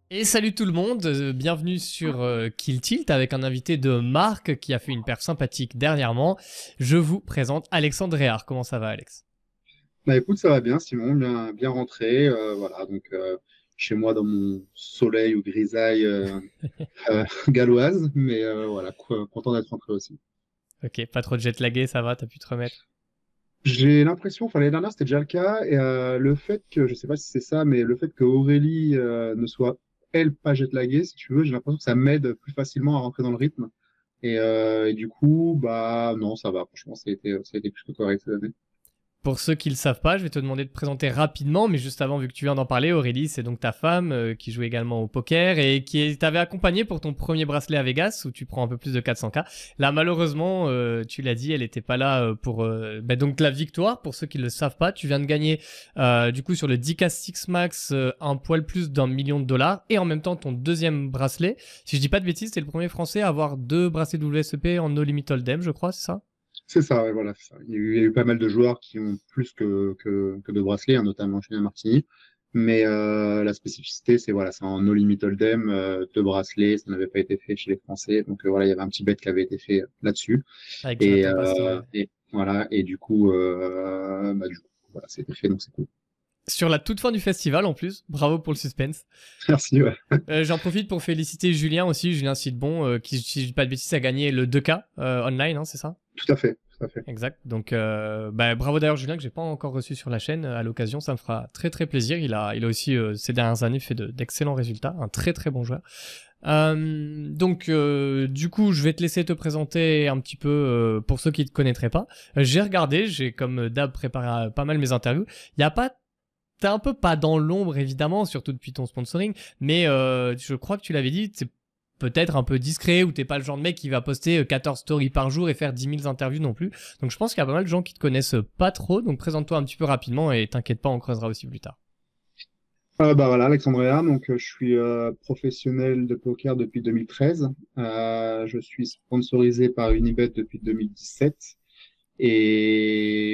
Et salut tout le monde, bienvenue sur Kill Tilt avec un invité de Marc qui a fait une perf sympathique dernièrement. Je vous présente Alexandre Réard. Comment ça va, Alex? Bah écoute, ça va bien, Simon, bien rentré. Voilà, donc chez moi dans mon soleil ou grisaille galloise, mais voilà, content d'être rentré aussi. Ok, pas trop de jet lagué, ça va, t'as pu te remettre? J'ai l'impression, enfin l'année dernière c'était déjà le cas, et le fait que, je sais pas si c'est ça, mais le fait que Aurélie ne soit elle pas jet-laguée, si tu veux, j'ai l'impression que ça m'aide plus facilement à rentrer dans le rythme. Et du coup, bah non, ça va. Franchement, ça a été plus que correct cette année. Pour ceux qui ne le savent pas, je vais te demander de te présenter rapidement, mais juste avant, vu que tu viens d'en parler, Aurélie, c'est donc ta femme qui joue également au poker et qui t'avait accompagné pour ton premier bracelet à Vegas où tu prends un peu plus de 400K. Là, malheureusement, tu l'as dit, elle n'était pas là pour donc la victoire. Pour ceux qui ne le savent pas, tu viens de gagner du coup sur le 10K Six Max un poil plus d'1 million de dollars et en même temps ton deuxième bracelet. Si je dis pas de bêtises, c'est le premier français à avoir deux bracelets WSEP en No Limit Hold'em, je crois, c'est ça? C'est ça, ouais, voilà, c'est ça. Il y a eu pas mal de joueurs qui ont plus que de bracelets, hein, notamment Julien Martini. Mais la spécificité, c'est voilà, c'est en No Limit Hold'em, deux bracelets, ça n'avait pas été fait chez les Français. Donc voilà, il y avait un petit bet qui avait été fait là-dessus. Avec Et, Jonathan Pastor. voilà, et du coup, voilà, c'était fait, donc c'est cool. Sur la toute fin du festival en plus, bravo pour le suspense. Merci, ouais. J'en profite pour féliciter Julien aussi, Julien Sidbon, qui, si je dis pas de bêtises, a gagné le 2K online, hein, c'est ça? Tout à fait, tout à fait. Exact. Donc, bravo d'ailleurs Julien que j'ai pas encore reçu sur la chaîne. À l'occasion, ça me fera très très plaisir. Il a aussi ces dernières années fait d'excellents résultats, un très très bon joueur. Du coup, je vais te laisser te présenter un petit peu pour ceux qui te connaîtraient pas. J'ai regardé, j'ai comme d'hab préparé pas mal mes interviews. Il y a pas T'es un peu pas dans l'ombre évidemment, surtout depuis ton sponsoring, mais je crois que tu l'avais dit, c'est peut-être un peu discret ou t'es pas le genre de mec qui va poster 14 stories par jour et faire 10 000 interviews non plus. Donc je pense qu'il y a pas mal de gens qui te connaissent pas trop, donc présente-toi un petit peu rapidement et t'inquiète pas, on creusera aussi plus tard. Bah voilà, Alexandre, donc je suis professionnel de poker depuis 2013. Je suis sponsorisé par Unibet depuis 2017 et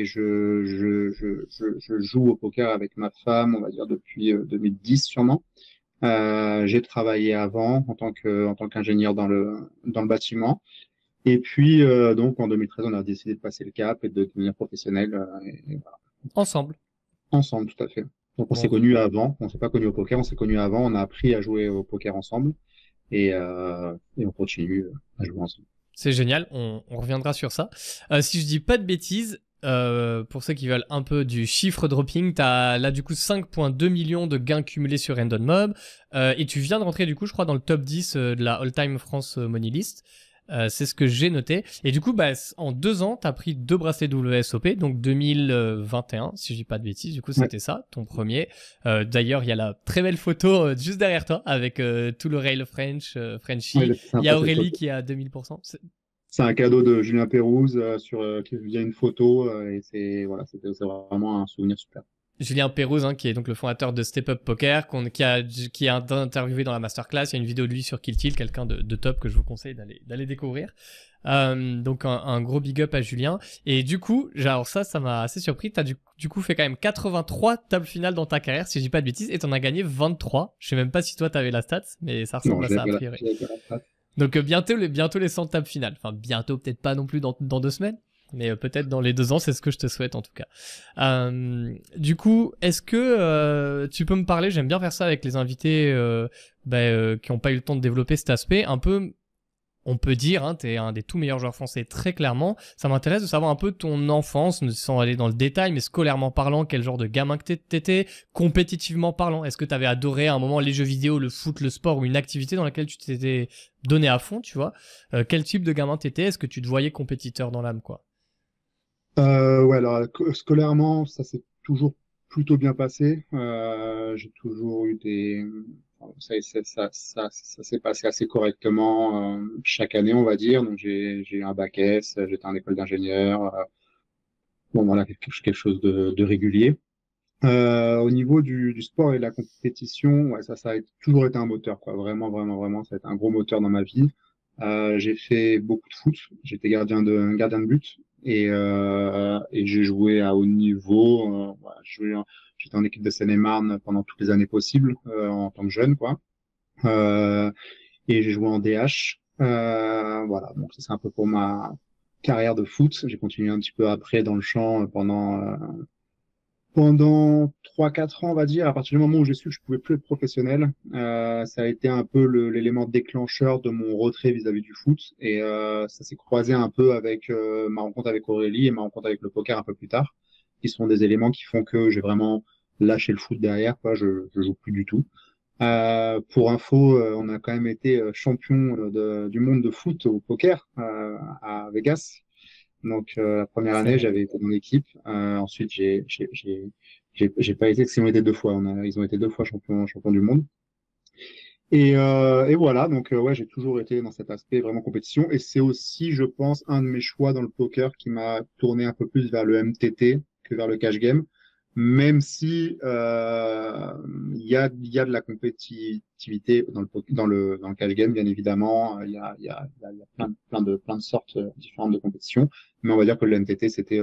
je joue au poker avec ma femme, on va dire depuis 2010 sûrement. J'ai travaillé avant en tant qu'ingénieur dans le bâtiment. Et puis donc en 2013, on a décidé de passer le cap et de devenir professionnel et voilà, Ensemble. ensemble, tout à fait. Donc on s'est Bon, connus avant, on s'est pas connus au poker, on s'est connus avant, on a appris à jouer au poker ensemble et on continue à jouer ensemble. c'est génial, on reviendra sur ça. Si je dis pas de bêtises, pour ceux qui veulent un peu du chiffre dropping, t'as là du coup 5,2 millions de gains cumulés sur Random Mob et tu viens de rentrer du coup je crois dans le top 10 de la All-Time France Money List. C'est ce que j'ai noté. Et du coup, en 2 ans, t'as pris deux bracelets WSOP, donc 2021, si je dis pas de bêtises. Du coup, Ouais, c'était ça, ton premier. D'ailleurs, il y a la très belle photo juste derrière toi avec tout le rail French, ouais, Frenchy. il était Il y sympa a cette Aurélie photo. qui est à 2000%. C'est un cadeau de Julien Pérouse qui via une photo et c'est vraiment un souvenir super. Julien Pérouse, hein, qui est donc le fondateur de Step Up Poker, qui a interviewé dans la masterclass. Il y a une vidéo de lui sur Kill Tilt, quelqu'un de top que je vous conseille d'aller découvrir. Donc un gros big up à Julien. Et du coup, alors ça m'a assez surpris. T'as du coup fait quand même 83 tables finales dans ta carrière, si je dis pas de bêtises, et t'en as gagné 23. Je sais même pas si toi t'avais la stat, mais ça Non, ressemble à ça a priori. j'avais pas la patte. Donc bientôt les 100 tables finales. Enfin bientôt, peut-être pas non plus dans 2 semaines. Mais peut-être dans les 2 ans, c'est ce que je te souhaite en tout cas. Du coup, est-ce que tu peux me parler, j'aime bien faire ça avec les invités qui n'ont pas eu le temps de développer cet aspect, un peu, on peut dire, hein, t'es un des tout meilleurs joueurs français très clairement. Ça m'intéresse de savoir un peu ton enfance, sans aller dans le détail, mais scolairement parlant, quel genre de gamin que t'étais, compétitivement parlant. Est-ce que t'avais adoré à un moment les jeux vidéo, le foot, le sport ou une activité dans laquelle tu t'étais donné à fond, tu vois? Quel type de gamin t'étais? Est-ce que tu te voyais compétiteur dans l'âme, quoi? Ouais, alors scolairement, ça s'est toujours plutôt bien passé. J'ai toujours eu ça s'est passé assez correctement chaque année, on va dire. Donc j'ai eu un bac S, j'étais en école d'ingénieur. Bon, voilà, quelque chose de régulier. Au niveau du sport et de la compétition, ouais, ça a toujours été un moteur, quoi. Vraiment, vraiment, vraiment, ça a été un gros moteur dans ma vie. J'ai fait beaucoup de foot. J'étais gardien de but et j'ai joué à haut niveau. Voilà, j'étais en équipe de Seine-et-Marne pendant toutes les années possibles en tant que jeune, quoi. Euh, et j'ai joué en DH. Voilà, donc ça, c'est un peu pour ma carrière de foot. J'ai continué un petit peu après dans le champ pendant 3-4 ans, on va dire. À partir du moment où j'ai su que je pouvais plus être professionnel, ça a été un peu l'élément déclencheur de mon retrait vis-à-vis du foot. Et ça s'est croisé un peu avec ma rencontre avec Aurélie et ma rencontre avec le poker un peu plus tard, qui sont des éléments qui font que j'ai vraiment lâché le foot derrière, quoi. Je joue plus du tout. Pour info, on a quand même été champion du monde de foot au poker à Vegas. Donc la première année, C'est j'avais été dans l'équipe. Ensuite, j'ai pas été, parce qu'ils ont été 2 fois. Ils ont été 2 fois champions du monde. Et voilà, donc ouais, j'ai toujours été dans cet aspect vraiment compétition. Et c'est aussi, je pense, un de mes choix dans le poker qui m'a tourné un peu plus vers le MTT que vers le cash game. Même si il y a de la compétitivité dans le cash game, bien évidemment, il y a plein de sortes différentes de compétitions. Mais on va dire que le MTT, c'était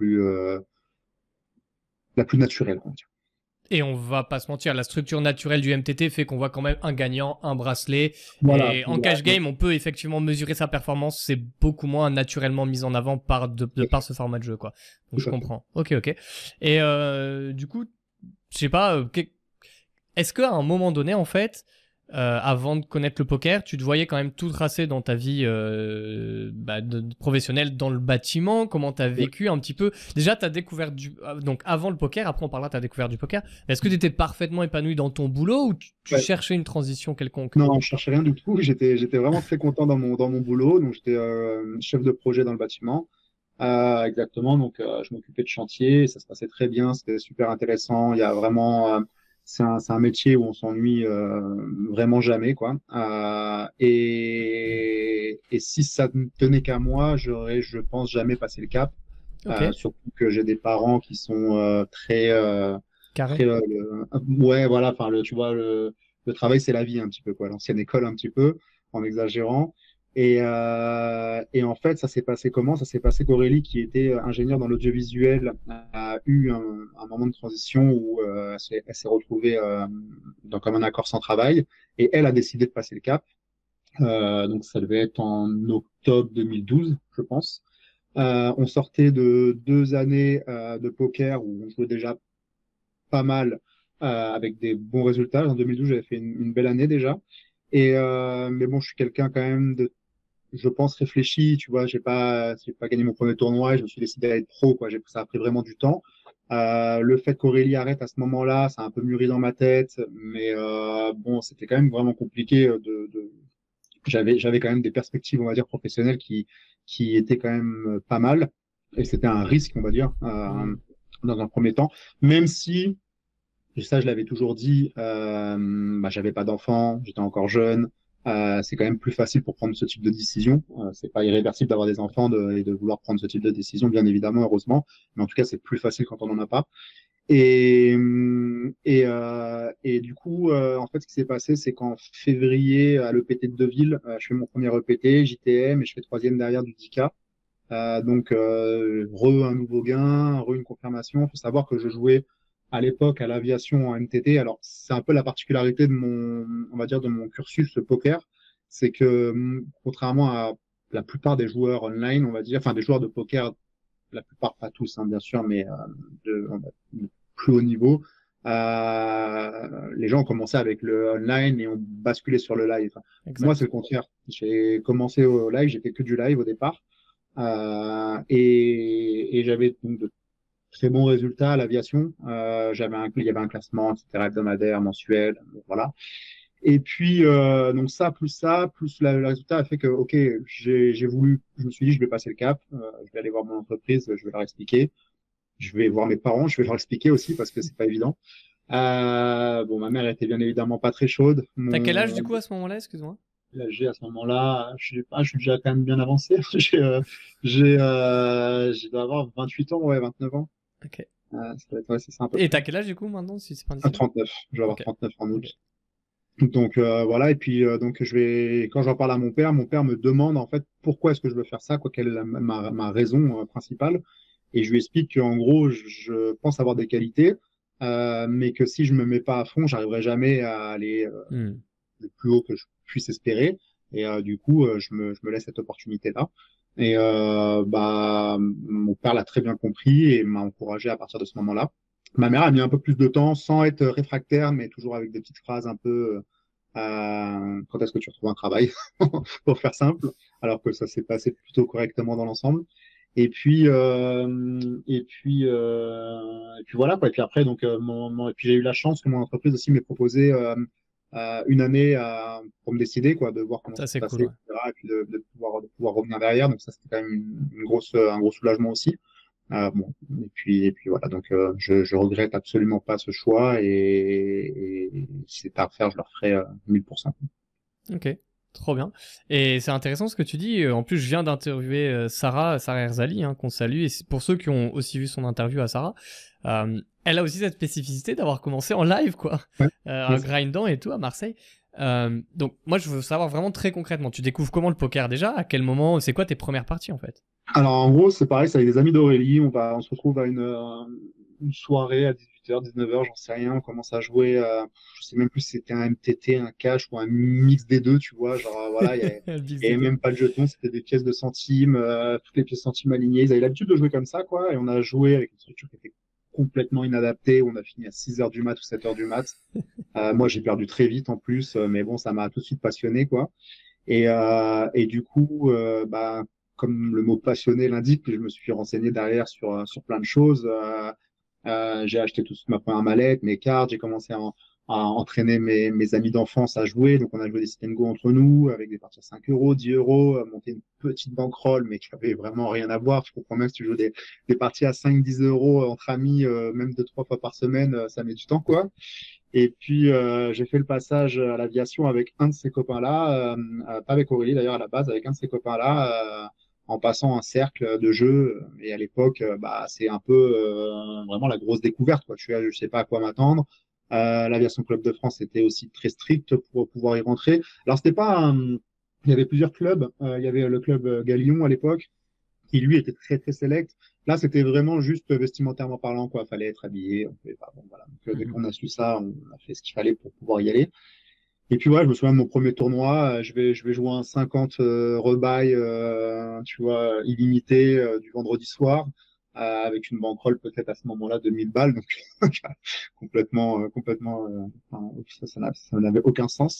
la plus naturelle, on va dire. Et on va pas se mentir, la structure naturelle du MTT fait qu'on voit quand même un gagnant, un bracelet. Voilà. Et en cash game, on peut effectivement mesurer sa performance. C'est beaucoup moins naturellement mis en avant de par ce format de jeu, quoi. Donc je Tout à fait. comprends. Ok, ok. Et du coup, je sais pas, est-ce qu'à un moment donné, en fait, avant de connaître le poker, tu te voyais quand même tout tracé dans ta vie de professionnelle dans le bâtiment? Comment tu as Ouais. vécu un petit peu? Déjà, tu as découvert donc avant le poker, après on parlera, tu as découvert du poker. Mais est-ce que tu étais parfaitement épanoui dans ton boulot ou tu Ouais. cherchais une transition quelconque? Non, je cherchais rien du tout. J'étais vraiment très content dans mon boulot. Donc, j'étais chef de projet dans le bâtiment. Exactement. Donc, je m'occupais de chantier. Ça se passait très bien. C'était super intéressant. Il y a vraiment, c'est un métier où on s'ennuie vraiment jamais, quoi. Et si ça ne tenait qu'à moi, j'aurais, je pense, jamais passé le cap. Ok, Surtout que j'ai des parents qui sont carré. très, ouais, voilà. Enfin, tu vois, le travail, c'est la vie un petit peu, quoi. L'ancienne école un petit peu, en exagérant. Et en fait, ça s'est passé comment? Ça s'est passé qu'Aurélie, qui était ingénieure dans l'audiovisuel, a eu un moment de transition où elle s'est retrouvée dans comme un accord sans travail, et elle a décidé de passer le cap. Donc ça devait être en octobre 2012, je pense. On sortait de 2 années de poker où on jouait déjà pas mal avec des bons résultats. En 2012, j'avais fait une belle année déjà. Mais bon, je suis quelqu'un quand même je pense, réfléchi. Tu vois, j'ai pas gagné mon premier tournoi et je me suis décidé à être pro, quoi. Ça a pris vraiment du temps. Le fait qu'Aurélie arrête à ce moment-là, ça a un peu mûri dans ma tête, mais bon, c'était quand même vraiment compliqué j'avais quand même des perspectives, on va dire, professionnelles qui étaient quand même pas mal. Et c'était un risque, on va dire, Hmm. dans un premier temps. Même si, et ça, je l'avais toujours dit, j'avais pas d'enfant, j'étais encore jeune. C'est quand même plus facile pour prendre ce type de décision. C'est pas irréversible d'avoir des enfants et de vouloir prendre ce type de décision, bien évidemment, heureusement. Mais en tout cas, c'est plus facile quand on n'en a pas. Et du coup, en fait, ce qui s'est passé, c'est qu'en février, à l'EPT de Deauville, je fais mon premier EPT, JTM, et je fais troisième derrière du 10K. Donc, un nouveau gain, une confirmation. Il faut savoir que je jouais à l'époque à l'aviation en MTT. Alors, c'est un peu la particularité on va dire, de mon cursus poker. C'est que, contrairement à la plupart des joueurs online, on va dire, enfin, des joueurs de poker, la plupart, pas tous, hein, bien sûr, mais de plus haut niveau, les gens ont commencé avec le online et ont basculé sur le live. Moi, c'est Exact. le contraire. J'ai commencé au live, j'ai fait que du live au départ. Et j'avais donc de très bons résultats à l'aviation. Il y avait un classement, etc., hebdomadaire, mensuel, voilà. Et puis, donc ça, plus le résultat a fait que, OK, je me suis dit, je vais passer le cap, je vais aller voir mon entreprise, je vais leur expliquer. Je vais voir mes parents, je vais leur expliquer aussi parce que c'est pas évident. Bon, ma mère était bien évidemment pas très chaude. T'as quel âge du coup à ce moment-là, excuse-moi? L'âge à ce moment-là, je sais pas, je suis déjà quand même bien avancé. Je dois avoir 28 ans, ouais, 29 ans. Ok. Ouais, c'est ça à peu Et près. t'as quel âge du coup maintenant, si c'est pas À indiscret? 39, je vais avoir Ok. 39 en Ok. août. Donc voilà, et puis donc quand j'en parle à mon père me demande en fait pourquoi est-ce que je veux faire ça, quoi, quelle est ma raison principale. Et je lui explique qu'en gros, je pense avoir des qualités, mais que si je me mets pas à fond, j'arriverai jamais à aller Hmm. le plus haut que je puisse espérer. Et du coup, je me laisse cette opportunité-là. Et mon père l'a très bien compris et m'a encouragé à partir de ce moment-là. Ma mère a mis un peu plus de temps sans être réfractaire, mais toujours avec des petites phrases un peu quand est-ce que tu retrouves un travail, pour faire simple, alors que ça s'est passé plutôt correctement dans l'ensemble. Et puis, et puis voilà quoi. Et puis après, donc, et puis j'ai eu la chance que mon entreprise aussi m'ait proposé une année pour me décider quoi, de voir comment Ça, ça se c'est cool, passait, ouais. etc. Et puis de pouvoir revenir derrière. Donc ça, c'était quand même une grosse, un gros soulagement aussi. Bon, et puis voilà. Donc je regrette absolument pas ce choix et si c'était à refaire, je le referais 1000%. Ok, trop bien. Et c'est intéressant ce que tu dis. En plus, je viens d'interviewer Sarah Erzali, hein, qu'on salue. Et pour ceux qui ont aussi vu son interview à Sarah, elle a aussi cette spécificité d'avoir commencé en live, quoi, Ouais. en grindant et tout à Marseille. Donc, moi, je veux savoir vraiment très concrètement. Tu découvres comment le poker déjà? À quel moment? C'est quoi tes premières parties en fait? Alors, en gros, c'est pareil, c'est avec des amis d'Aurélie. On se retrouve à une soirée à 18h, 19h, j'en sais rien. On commence à jouer, je sais même plus si c'était un MTT, un cash ou un mix des deux, tu vois. Genre, voilà, Le Big il y avait Z2. même pas de jetons, c'était des pièces de centimes, toutes les pièces centimes alignées. Ils avaient l'habitude de jouer comme ça, quoi. Et on a joué avec une structure qui était complètement inadaptée. On a fini à 6h du mat ou 7h du mat. Moi, j'ai perdu très vite en plus, mais bon, ça m'a tout de suite passionné, quoi. Et du coup, comme le mot passionné l'indique, je me suis renseigné derrière sur plein de choses. J'ai acheté toute ma première mallette, mes cartes, j'ai commencé à entraîner mes amis d'enfance à jouer. Donc, on a joué des sit and go entre nous avec des parties à 5 euros, 10 euros, monter une petite bankroll, mais qui avait vraiment rien à voir. Je comprends même si tu joues des parties à 5-10 euros entre amis, même 2-3 fois par semaine, ça met du temps, quoi. Et puis, j'ai fait le passage à l'aviation avec un de ces copains-là, pas avec Aurélie d'ailleurs à la base, avec un de ces copains-là, en passant un cercle de jeu. Et à l'époque, c'est un peu vraiment la grosse découverte, quoi. Je sais pas à quoi m'attendre. L'aviation Club de France était aussi très strict pour pouvoir y rentrer. Alors, c'était pas il y avait plusieurs clubs. Il y avait le club Galion à l'époque qui lui était très très select. Là, c'était vraiment juste vestimentairement parlant, quoi. Fallait être habillé. On pouvait pas, bon, voilà. Donc, dès Mhm. qu'on a su ça, on a fait ce qu'il fallait pour pouvoir y aller. Et puis, ouais, je me souviens de mon premier tournoi. Je vais jouer un 50 rebuy, tu vois, illimité du vendredi soir. Avec une bankroll peut-être à ce moment-là de 1000 balles, donc complètement, enfin, ça n'avait aucun sens.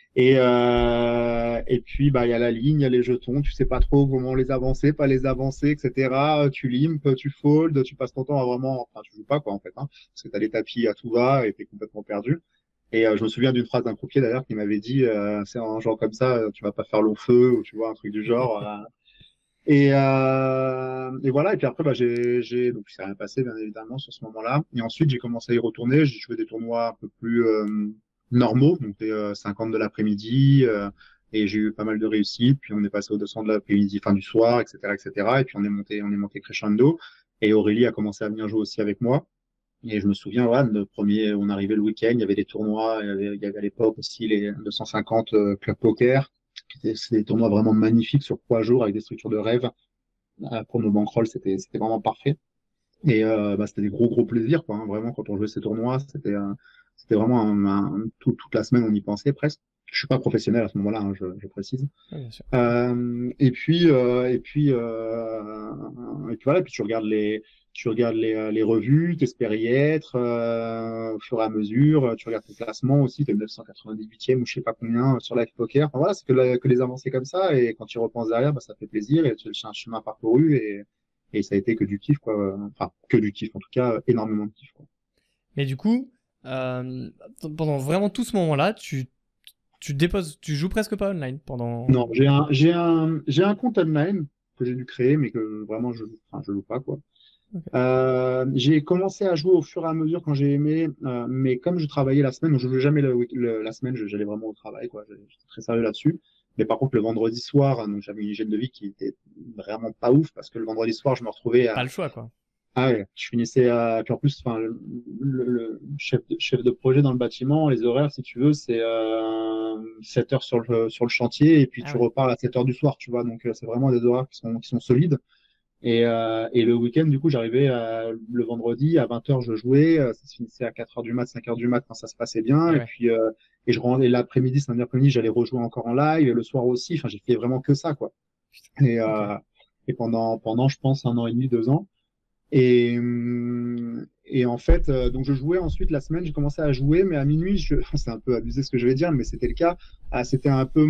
Et puis, il y a la ligne, il y a les jetons, tu sais pas trop comment les avancer, pas les avancer, etc. Tu limpes, tu fold, tu passes ton temps à vraiment, enfin, tu joues pas, quoi, en fait, hein, parce que t'as les tapis à tout va et t'es complètement perdu. Et je me souviens d'une phrase d'un croupier, d'ailleurs, qui m'avait dit, c'est un genre comme ça, tu vas pas faire long feu, ou tu vois, un truc du genre. Et voilà, et puis après, donc, il s'est rien passé, bien évidemment, sur ce moment-là. Et ensuite, j'ai commencé à y retourner. J'ai joué des tournois un peu plus normaux, donc des 50 de l'après-midi, et j'ai eu pas mal de réussites. Puis on est passé aux 200 de l'après-midi, fin du soir, etc., etc. Et puis on est monté crescendo. Et Aurélie a commencé à venir jouer aussi avec moi. Et je me souviens, ouais, le premier, on arrivait le week-end, il y avait des tournois, il y avait à l'époque aussi les 250 club poker. C'est des tournois vraiment magnifiques sur 3 jours avec des structures de rêve. Pour nos bankrolls, c'était vraiment parfait. Et c'était des gros plaisirs, quoi, hein. Vraiment, quand on jouait ces tournois, c'était vraiment toute la semaine, on y pensait presque. Je suis pas professionnel à ce moment-là, hein, je précise. Ouais, bien sûr. Et puis voilà, puis tu regardes les revues, t'espères y être au fur et à mesure. Tu regardes tes classements aussi, t'es 998e ou je sais pas combien sur Live Poker. Enfin, voilà, c'est que les avancées comme ça. Et quand tu repenses derrière, ça fait plaisir et c'est un chemin parcouru et ça a été que du kiff, quoi. Enfin, que du kiff, en tout cas, énormément de kiff, quoi. Mais du coup, pendant vraiment tout ce moment-là, tu déposes, tu joues presque pas online pendant. Non, j'ai un compte online que j'ai dû créer, mais que vraiment je joue pas, quoi. Ok. J'ai commencé à jouer au fur et à mesure quand j'ai aimé, mais comme je travaillais la semaine, donc je ne jouais jamais la semaine, j'allais vraiment au travail, quoi. J'étais très sérieux là-dessus. Mais par contre, le vendredi soir, donc j'avais une hygiène de vie qui était vraiment pas ouf parce que le vendredi soir, je me retrouvais Pas à, le choix, quoi. ah ouais, je finissais à, puis en plus, enfin, le chef de projet dans le bâtiment, les horaires, si tu veux, c'est 7 heures sur le chantier et puis Ah tu ouais. repars à 7 heures du soir, tu vois. Donc, c'est vraiment des horaires qui sont solides. Et le week-end, du coup, j'arrivais le vendredi à 20 heures, je jouais, ça se finissait à 4 heures du mat, 5 heures du mat quand ça se passait bien. Et Et ouais. puis, Et je rendais l'après-midi, samedi après-midi, j'allais rejouer encore en live, et le soir aussi. Enfin, j'ai fait vraiment que ça, quoi. Et, Ok. pendant, je pense, 1 an et demi, 2 ans. Et en fait, donc je jouais ensuite la semaine, j'ai commencé à jouer, mais à minuit, c'est un peu abusé ce que je vais dire, mais c'était le cas. C'était un peu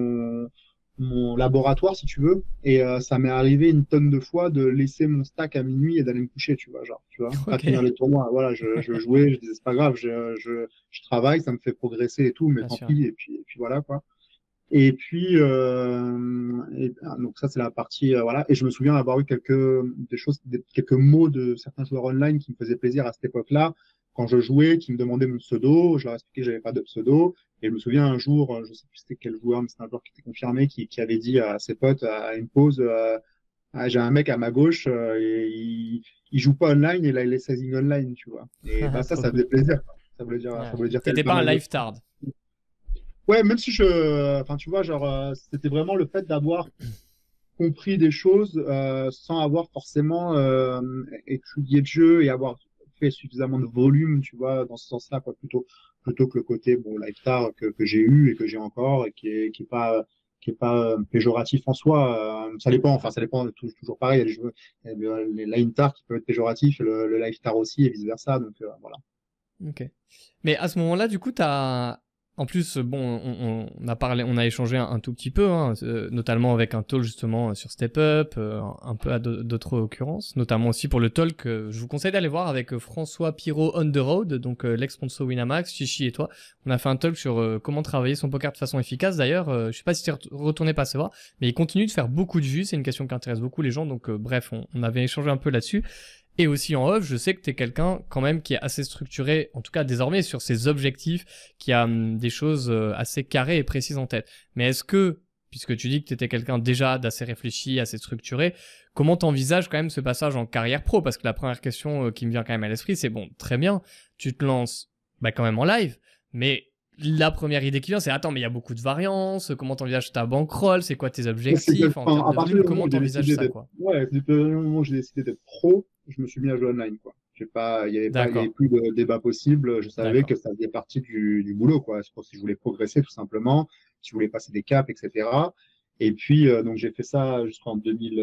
mon laboratoire, si tu veux. Et ça m'est arrivé une tonne de fois de laisser mon stack à minuit et d'aller me coucher, tu vois, genre, tu vois, pas Ok. finir les tournois. Voilà, je jouais, je disais, c'est pas grave, je travaille, ça me fait progresser et tout, mais Bien tant sûr. pis, et puis voilà, quoi. Et puis, donc ça, c'est la partie, voilà. Et je me souviens avoir eu quelques mots de certains joueurs online qui me faisaient plaisir à cette époque-là. Quand je jouais, qui me demandaient mon pseudo, je leur expliquais que j'avais pas de pseudo. Et je me souviens un jour, je sais plus c'était quel joueur, mais c'était un joueur qui était confirmé, qui avait dit à ses potes à une pause, ah, j'ai un mec à ma gauche, et il joue pas online, et là, il est sizing online, tu vois. Et bah ça, Trop ça cool. faisait plaisir. Ça Ouais. voulait dire qu'elle T'étais pas pas un mal de live choses. tard. Ouais, même si enfin, tu vois, genre, c'était vraiment le fait d'avoir compris des choses sans avoir forcément étudié le jeu et avoir fait suffisamment de volume, tu vois, dans ce sens-là, quoi, plutôt que le côté, bon, lifestyle que j'ai eu et que j'ai encore et qui est pas péjoratif en soi. Ça dépend, enfin, ça dépend toujours pareil. Il y a les line tard qui peuvent être péjoratifs, le lifestyle aussi et vice versa. Donc, voilà. Ok. Mais à ce moment-là, du coup, t'as. En plus, bon, on a parlé, on a échangé un tout petit peu, hein, notamment avec un talk justement sur Step Up, un peu à d'autres occurrences, notamment aussi pour le talk. Je vous conseille d'aller voir avec François Pirot on the road, donc l'ex-sponsor Winamax, Chichi et toi. On a fait un talk sur comment travailler son poker de façon efficace. D'ailleurs, je sais pas si tu es retourné passer voir, mais il continue de faire beaucoup de vues. C'est une question qui intéresse beaucoup les gens, donc bref, on avait échangé un peu là-dessus. Et aussi en off, je sais que tu es quelqu'un quand même qui est assez structuré, en tout cas désormais sur ses objectifs, qui a des choses assez carrées et précises en tête. Mais est-ce que, puisque tu dis que tu étais quelqu'un déjà d'assez réfléchi, assez structuré, comment t'envisages quand même ce passage en carrière pro? Parce que la première question qui me vient quand même à l'esprit, c'est bon, très bien, tu te lances bah, quand même en live, mais la première idée qui vient, c'est attends, mais il y a beaucoup de variances, comment t'envisages ta bankroll, c'est quoi tes objectifs en termes Enfin, à de partir volume, du moment comment où j'ai t'envisages décidé ça d'être, quoi? ouais, depuis le moment où j'ai décidé d'être pro, je me suis mis à jouer online, quoi. J'ai pas, il y avait D'accord, plus de débat possible. Je savais d'accord. que ça faisait partie du boulot, quoi. C'est pour si je voulais progresser, tout simplement, si je voulais passer des caps, etc. Et puis, donc, j'ai fait ça jusqu'en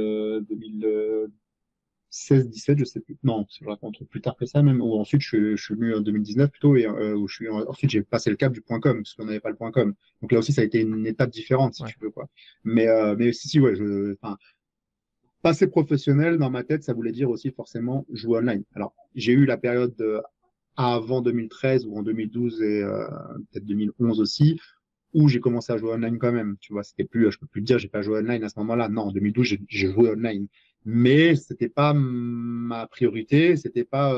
2016-17, je sais plus. Non, je raconte plus tard que ça même. Ou ensuite, je suis venu en 2019 plutôt, et où ensuite j'ai passé le cap du point com, parce qu'on n'avait pas le point com. Donc là aussi, ça a été une étape différente, si Ouais. tu veux, quoi. Mais si, ouais, enfin, passer professionnel dans ma tête, ça voulait dire aussi forcément jouer online. Alors, j'ai eu la période avant 2013 ou en 2012 et peut-être 2011 aussi, où j'ai commencé à jouer online quand même. Tu vois, c'était plus, je peux plus te dire, j'ai pas joué online à ce moment-là. Non, en 2012, j'ai joué online. Mais c'était pas ma priorité, c'était pas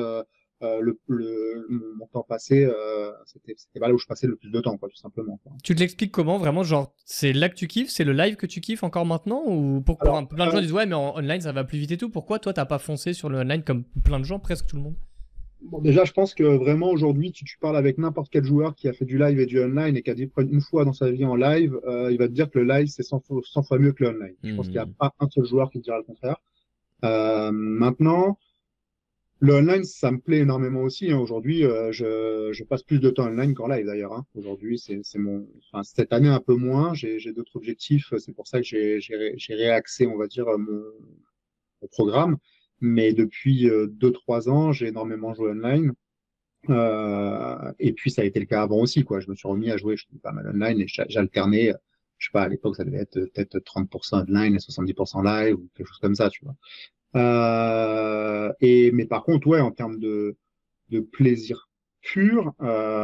mon temps passé, c'était pas là où je passais le plus de temps, quoi, tout simplement, quoi. Tu te l'expliques comment vraiment? Genre, c'est là que tu kiffes? C'est le live que tu kiffes encore maintenant? Ou Alors, plein de gens disent ouais, mais en online ça va plus vite et tout. Pourquoi toi t'as pas foncé sur le online comme plein de gens, presque tout le monde? bon, déjà, je pense que vraiment aujourd'hui, si tu parles avec n'importe quel joueur qui a fait du live et du online et qui a dit prendre une fois dans sa vie en live, il va te dire que le live, c'est 100 fois mieux que le online. Je pense qu'il n'y a Hmm. pas un seul joueur qui te dira le contraire. Maintenant, le online, ça me plaît énormément aussi, hein. Aujourd'hui, je passe plus de temps online qu'en live d'ailleurs, hein. Aujourd'hui, enfin, cette année un peu moins. J'ai d'autres objectifs. C'est pour ça que j'ai réaxé, on va dire, mon programme. Mais depuis 2, 3 ans, j'ai énormément joué online. Et puis, ça a été le cas avant aussi, quoi. Je me suis remis à jouer, je dis pas mal online et j'alternais. Je sais pas, à l'époque, ça devait être peut-être 30% online et 70% live ou quelque chose comme ça, tu vois. Mais par contre, ouais, en termes de plaisir pur,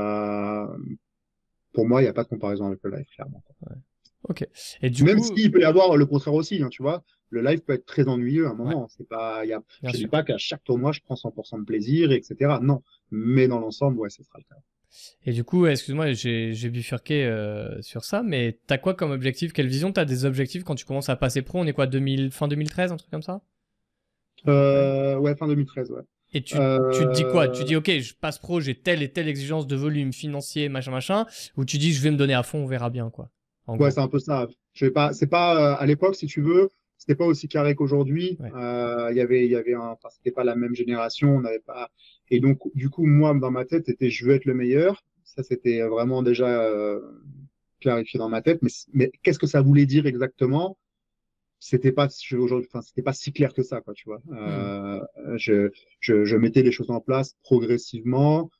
pour moi, il n'y a pas de comparaison avec le live, clairement. Ok. Et du Même coup, s'il peut y avoir le contraire aussi, hein, tu vois. Le live peut être très ennuyeux à un ouais, moment. bien Je ne dis sûr. pas qu'à chaque tournoi, je prends 100% de plaisir, etc. Non. Mais dans l'ensemble, ouais, ce sera le cas. Et du coup, excuse-moi, j'ai bifurqué sur ça, mais t'as quoi comme objectif? Quelle vision t'as des objectifs quand tu commences à passer pro? On est quoi, 2000, fin 2013, un truc comme ça? À peu près. Ouais, fin 2013, ouais. Et tu te dis quoi? Tu Euh, dis, ok, je passe pro, j'ai telle et telle exigence de volume financier, machin, machin, ou tu dis, je vais me donner à fond, on verra bien, quoi. En Ouais, gros. c'est un peu ça. C'est pas à l'époque, si tu veux, c'était pas aussi carré qu'aujourd'hui. Ouais. Enfin, c'était pas la même génération, on n'avait pas. Et donc, du coup, moi, dans ma tête, c'était je veux être le meilleur. Ça, c'était vraiment déjà clarifié dans ma tête. Mais qu'est-ce que ça voulait dire exactement? C'était pas aujourd'hui, enfin, c'était pas si clair que ça, quoi, tu vois. Hmm. Je mettais les choses en place progressivement.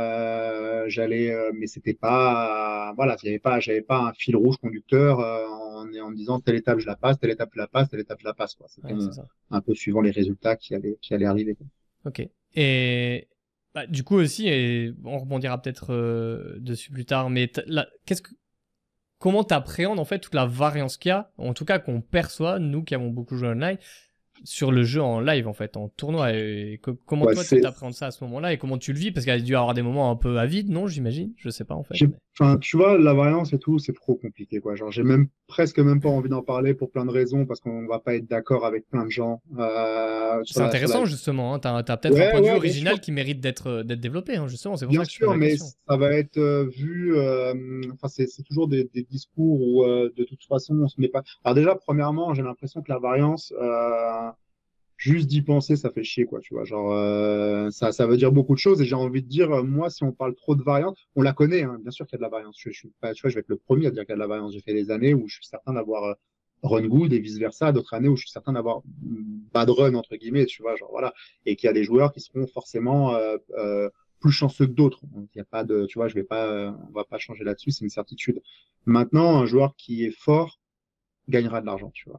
Mais c'était pas, voilà, j'avais pas un fil rouge conducteur en me disant telle étape je la passe, telle étape je la passe, telle étape je la passe, quoi. C'était Ouais, c'est ça. un peu suivant les résultats qui allaient arriver, quoi. Ok. Et bah, du coup aussi, et on rebondira peut-être dessus plus tard, mais comment t'appréhendes en fait toute la variance qu'il y a, en tout cas qu'on perçoit, nous qui avons beaucoup joué online, sur le jeu en live en fait, en tournoi. Et comment Ouais, toi t'appréhendes ça à ce moment-là et comment tu le vis? Parce qu'il y a dû y avoir des moments un peu avides, non, j'imagine? Je sais pas en fait. Enfin, tu vois, la variance et tout, c'est trop compliqué, quoi. Genre, j'ai presque même pas envie d'en parler pour plein de raisons, parce qu'on va pas être d'accord avec plein de gens, C'est intéressant justement, hein. T'as peut-être un Ouais, point de vue ouais, bien sûr. original qui mérite d'être développé, hein, justement, c'est pour Bien ça que je te pose sûr, la mais question. ça va être vu, enfin, c'est toujours des discours où, de toute façon, on se met pas. Alors déjà, premièrement, j'ai l'impression que la variance, juste d'y penser, ça fait chier, quoi, tu vois. Genre, ça veut dire beaucoup de choses, et j'ai envie de dire, moi, si on parle trop de variance, on la connaît, hein, bien sûr qu'il y a de la variance. Je suis pas, tu vois, je vais être le premier à dire qu'il y a de la variance. J'ai fait des années où je suis certain d'avoir run good et vice versa, d'autres années où je suis certain d'avoir bad run, entre guillemets, tu vois, genre, voilà. Et qu'il y a des joueurs qui seront forcément, plus chanceux que d'autres. Donc, il y a pas de, tu vois, on va pas changer là-dessus, c'est une certitude. Maintenant, un joueur qui est fort gagnera de l'argent, tu vois.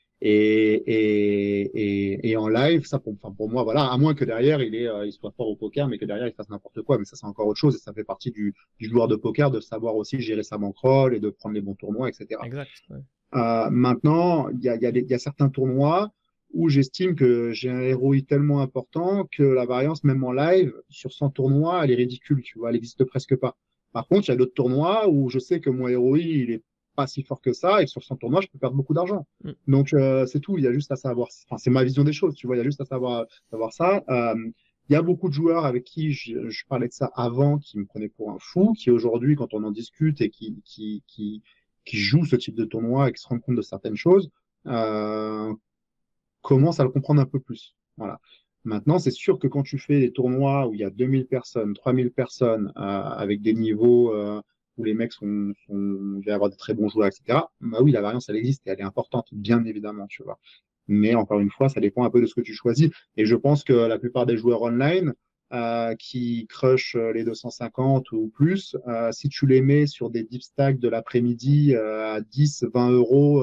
Et en live, ça, enfin, pour moi, voilà, à moins que derrière, il soit fort au poker, mais que derrière, il fasse n'importe quoi. Mais ça, c'est encore autre chose. Et ça fait partie du joueur de poker de savoir aussi gérer sa bankroll et de prendre les bons tournois, etc. Exact. Ouais. Maintenant, il y a certains tournois où j'estime que j'ai un ROI tellement important que la variance, même en live, sur 100 tournois, elle est ridicule, tu vois, elle n'existe presque pas. Par contre, il y a d'autres tournois où je sais que mon ROI, il est pas si fort que ça et que sur 100 tournois, je peux perdre beaucoup d'argent. Mm. Donc, c'est tout. Il y a juste à savoir, enfin, c'est ma vision des choses, tu vois, il y a juste à savoir ça. Il y a beaucoup de joueurs avec qui je parlais de ça avant, qui me prenaient pour un fou, qui aujourd'hui, quand on en discute et qui jouent ce type de tournoi et qui se rendent compte de certaines choses, euh, commencent à le comprendre un peu plus. Voilà. Maintenant, c'est sûr que quand tu fais des tournois où il y a 2000 personnes, 3000 personnes, avec des niveaux où les mecs il va y avoir de très bons joueurs, etc., bah oui, la variance, elle existe et elle est importante, bien évidemment, tu vois. Mais encore une fois, ça dépend un peu de ce que tu choisis. Et je pense que la plupart des joueurs online qui crushent les 250 ou plus, si tu les mets sur des deep stacks de l'après-midi à 10, 20 euros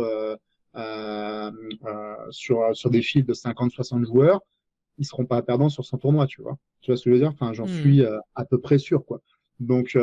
sur des files de 50, 60 joueurs, ils seront pas perdants sur son tournoi, tu vois. Tu vois ce que je veux dire? Enfin, j'en Mm. suis à peu près sûr, quoi. Donc,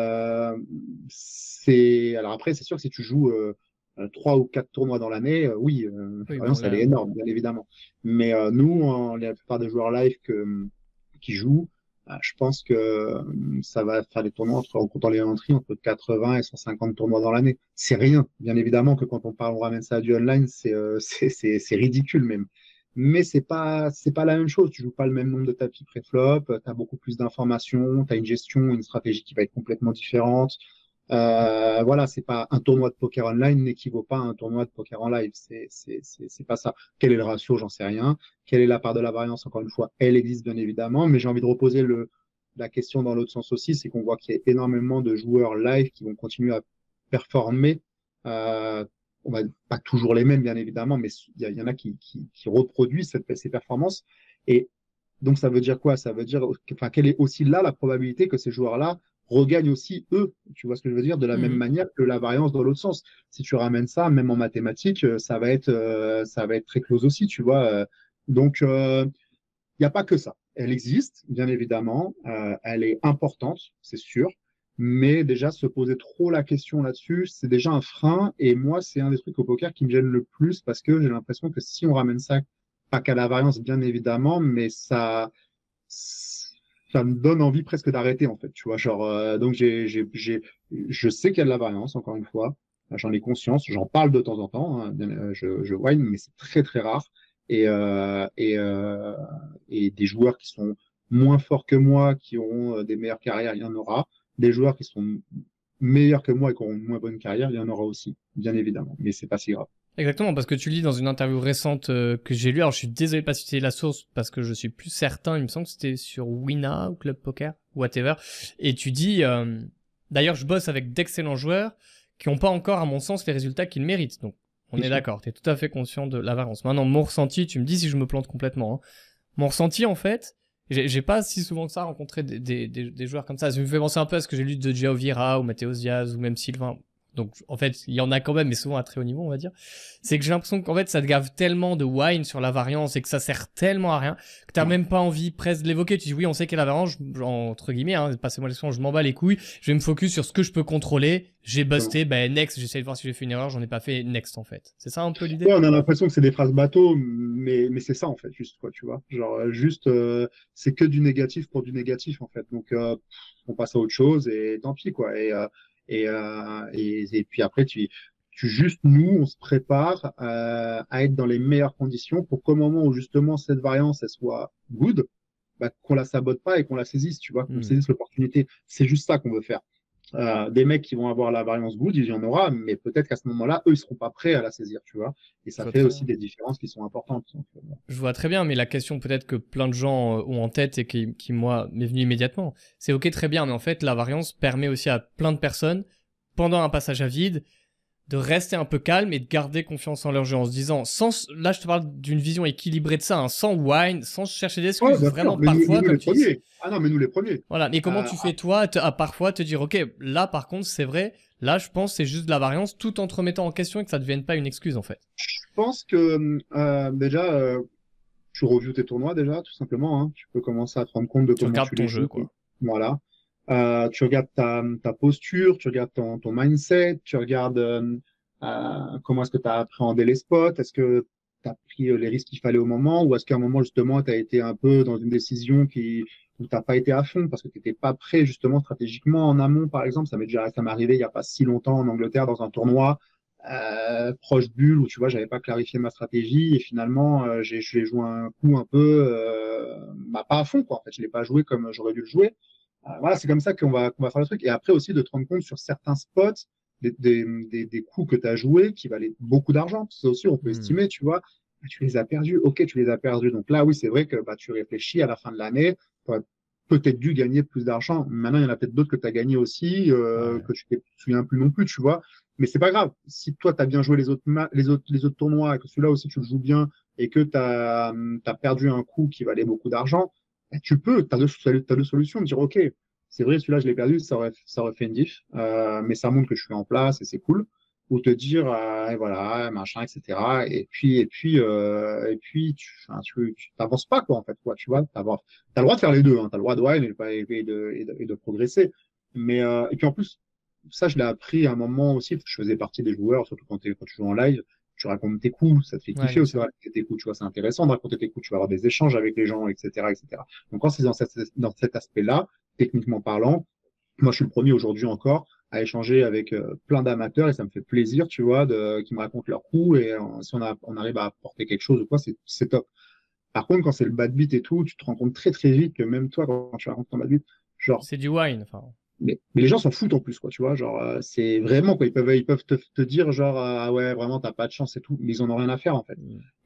alors après, c'est sûr que si tu joues 3 ou 4 tournois dans l'année, oui, Oui, bon l'expérience, elle là, est énorme, bien évidemment. Mais nous, la plupart des joueurs live qui jouent, je pense que ça va faire des tournois en comptant les entries entre 80 et 150 tournois dans l'année. C'est rien. Bien évidemment que quand on ramène ça à du online, c'est ridicule même. Mais c'est pas la même chose. Tu joues pas le même nombre de tapis pré-flop, tu as beaucoup plus d'informations, tu as une gestion, une stratégie qui va être complètement différente. Voilà, c'est pas un tournoi de poker online n'équivaut pas à un tournoi de poker en live. C'est pas ça. Quel est le ratio? J'en sais rien. Quelle est la part de la variance? Encore une fois, elle existe bien évidemment, mais j'ai envie de reposer la question dans l'autre sens aussi, c'est qu'on voit qu'il y a énormément de joueurs live qui vont continuer à performer. On va pas toujours les mêmes, bien évidemment, mais y en a qui reproduisent ces performances. Et donc, ça veut dire quoi? Ça veut dire, enfin, quelle est aussi là la probabilité que ces joueurs-là regagnent aussi eux, tu vois ce que je veux dire, de la même mm. manière que la variance dans l'autre sens. Si tu ramènes ça, même en mathématiques, ça va être très close aussi, tu vois. Donc, il n'y a pas que ça. Elle existe, bien évidemment. Elle est importante, c'est sûr. Mais déjà, se poser trop la question là-dessus, c'est déjà un frein. Et moi, c'est un des trucs au poker qui me gêne le plus parce que j'ai l'impression que si on ramène ça, pas qu'à la variance, bien évidemment, mais ça me donne envie presque d'arrêter, en fait. Tu vois, genre, donc je sais qu'il y a de la variance, encore une fois. J'en ai conscience. J'en parle de temps en temps, hein, je whine, mais c'est très, très rare. Et, euh, et, euh, et des joueurs qui sont moins forts que moi, qui auront des meilleures carrières, il y en aura. Des joueurs qui sont meilleurs que moi et qui auront une moins bonne carrière, il y en aura aussi, bien évidemment. Mais c'est pas si grave. Exactement, parce que tu lis dans une interview récente que j'ai lue, alors je suis désolé de pas citer la source parce que je suis plus certain, il me semble que c'était sur Wina ou Club Poker, whatever, et tu dis D'ailleurs, je bosse avec d'excellents joueurs qui n'ont pas encore, à mon sens, les résultats qu'ils méritent. Donc, on est d'accord, tu es tout à fait conscient de la variance. Maintenant, mon ressenti, tu me dis si je me plante complètement. Hein. Mon ressenti, en fait, j'ai pas si souvent que ça rencontré des joueurs comme ça. Ça me fait penser un peu à ce que j'ai lu de João Vieira ou Matheus Diaz ou même Sylvain. Donc, en fait, il y en a quand même, mais souvent à très haut niveau, on va dire. C'est que j'ai l'impression qu'en fait, ça te gave tellement de wine sur la variance et que ça sert tellement à rien que t'as même pas envie presque de l'évoquer. Tu dis, oui, on sait qu'il y a la variance, entre guillemets, hein, passez-moi l'expression, je m'en bats les couilles. Je vais me focus sur ce que je peux contrôler. J'ai busté, ben, next, j'essaie de voir si j'ai fait une erreur, j'en ai pas fait, next, en fait. C'est ça un peu l'idée? Ouais, on a l'impression que c'est des phrases bateau, mais c'est ça, en fait, juste, quoi, tu vois. Genre, juste, c'est que du négatif pour du négatif, en fait. Donc, on passe à autre chose et tant pis, quoi. Et puis après, juste, nous, on se prépare à être dans les meilleures conditions pour qu'au moment où justement cette variance, elle soit good, bah, qu'on la sabote pas et qu'on la saisisse, tu vois, qu'on saisisse l'opportunité. C'est juste ça qu'on veut faire. Des mecs qui vont avoir la variance good, il y en aura, mais peut-être qu'à ce moment-là, eux, ils seront pas prêts à la saisir, tu vois. Et ça fait aussi des différences qui sont importantes. Donc, je vois très bien, mais la question peut-être que plein de gens ont en tête et qui moi, m'est venue immédiatement, c'est ok, très bien, mais en fait, la variance permet aussi à plein de personnes, pendant un passage à vide, de rester un peu calme et de garder confiance en leur jeu en se disant, là je te parle d'une vision équilibrée de ça, hein, sans whine, sans chercher d'excuses, vraiment parfois nous comme les tu dis. Ah non, mais nous les premiers. Voilà, mais comment tu fais toi à parfois te dire, ok, là par contre c'est vrai, là je pense c'est juste de la variance tout en te remettant en question et que ça ne devienne pas une excuse en fait. Je pense que déjà, tu reviews tes tournois déjà, tout simplement. Hein. Tu peux commencer à te rendre compte de Tu comment regardes tu ton les jeu joues. quoi. Voilà. Tu regardes ta posture, tu regardes ton mindset, tu regardes comment est-ce que tu as appréhendé les spots, est-ce que tu as pris les risques qu'il fallait au moment, ou est-ce qu'à un moment, justement, tu as été un peu dans une décision où tu n'as pas été à fond parce que tu n'étais pas prêt, justement, stratégiquement en amont, par exemple. Ça m'est arrivé il n'y a pas si longtemps en Angleterre dans un tournoi proche bulle où, tu vois, j'avais pas clarifié ma stratégie et finalement, j'ai joué un coup un peu, pas à fond, quoi. En fait, je l'ai pas joué comme j'aurais dû le jouer. Voilà, c'est comme ça qu'on va faire le truc. Et après aussi de te rendre compte sur certains spots, des coups que tu as joués qui valaient beaucoup d'argent. Ça aussi, on peut estimer, tu vois, tu les as perdus. Ok, tu les as perdus. Donc là, oui, c'est vrai que tu réfléchis à la fin de l'année, tu aurais peut-être dû gagner plus d'argent. Maintenant, il y en a peut-être d'autres que tu as gagné aussi, que tu ne te souviens plus non plus, tu vois. Mais c'est pas grave. Si toi, tu as bien joué les autres tournois et que celui-là aussi, tu le joues bien et que tu as perdu un coup qui valait beaucoup d'argent, tu peux, tu as deux solutions, de dire, OK, c'est vrai, celui-là, je l'ai perdu, ça aurait fait une diff, mais ça montre que je suis en place et c'est cool. Ou te dire, et voilà, machin, etc. Et puis, tu t'avances pas, quoi, en fait, quoi, tu vois. T'as le droit de faire les deux, hein, t'as le droit de wine et de progresser. Mais, et puis en plus, ça, je l'ai appris à un moment aussi, parce que je faisais partie des joueurs, surtout quand tu joues en live, tu racontes tes coups, ça te fait kiffer aussi de raconter tes coups, tu vois, c'est intéressant de raconter tes coups, tu vas avoir des échanges avec les gens, etc., etc. Donc quand c'est dans cet aspect-là, techniquement parlant, moi je suis le premier aujourd'hui encore à échanger avec plein d'amateurs et ça me fait plaisir, tu vois, qui me racontent leurs coups et si on arrive à apporter quelque chose ou quoi, c'est top. Par contre, quand c'est le bad beat et tout, tu te rends compte très très vite que même toi, quand tu racontes ton bad beat, genre, c'est du wine, enfin. mais les gens s'en foutent en plus, quoi, tu vois, genre, c'est vraiment, quoi, ils peuvent te dire, genre, ah ouais, vraiment, t'as pas de chance et tout, mais ils en ont rien à faire, en fait.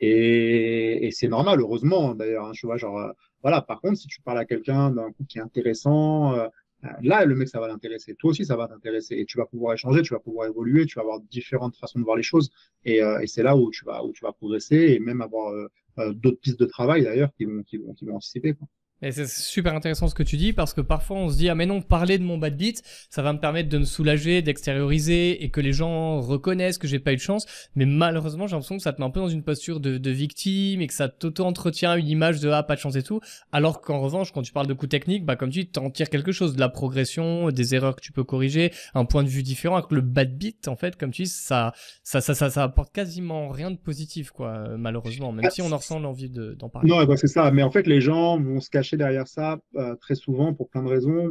Et c'est normal, heureusement, d'ailleurs, hein, tu vois, genre, voilà, par contre, si tu parles à quelqu'un d'un coup qui est intéressant, là, le mec, ça va l'intéresser. Toi aussi, ça va t'intéresser. Et tu vas pouvoir échanger, tu vas pouvoir évoluer, tu vas avoir différentes façons de voir les choses. Et c'est là où tu vas progresser et même avoir d'autres pistes de travail, d'ailleurs, qui vont anticiper, quoi. Et c'est super intéressant ce que tu dis parce que parfois on se dit ah mais non, parler de mon bad beat ça va me permettre de me soulager, d'extérioriser et que les gens reconnaissent que j'ai pas eu de chance, mais malheureusement j'ai l'impression que ça te met un peu dans une posture de victime et que ça t'auto-entretient une image de ah pas de chance et tout, alors qu'en revanche quand tu parles de coups techniques, bah comme tu dis t'en tires quelque chose, de la progression, des erreurs que tu peux corriger, un point de vue différent, alors que le bad beat en fait comme tu dis ça apporte quasiment rien de positif quoi, malheureusement, même si on en ressent l'envie d'en parler. Non, bah, c'est ça. Mais en fait, les gens vont se cacher derrière ça très souvent pour plein de raisons.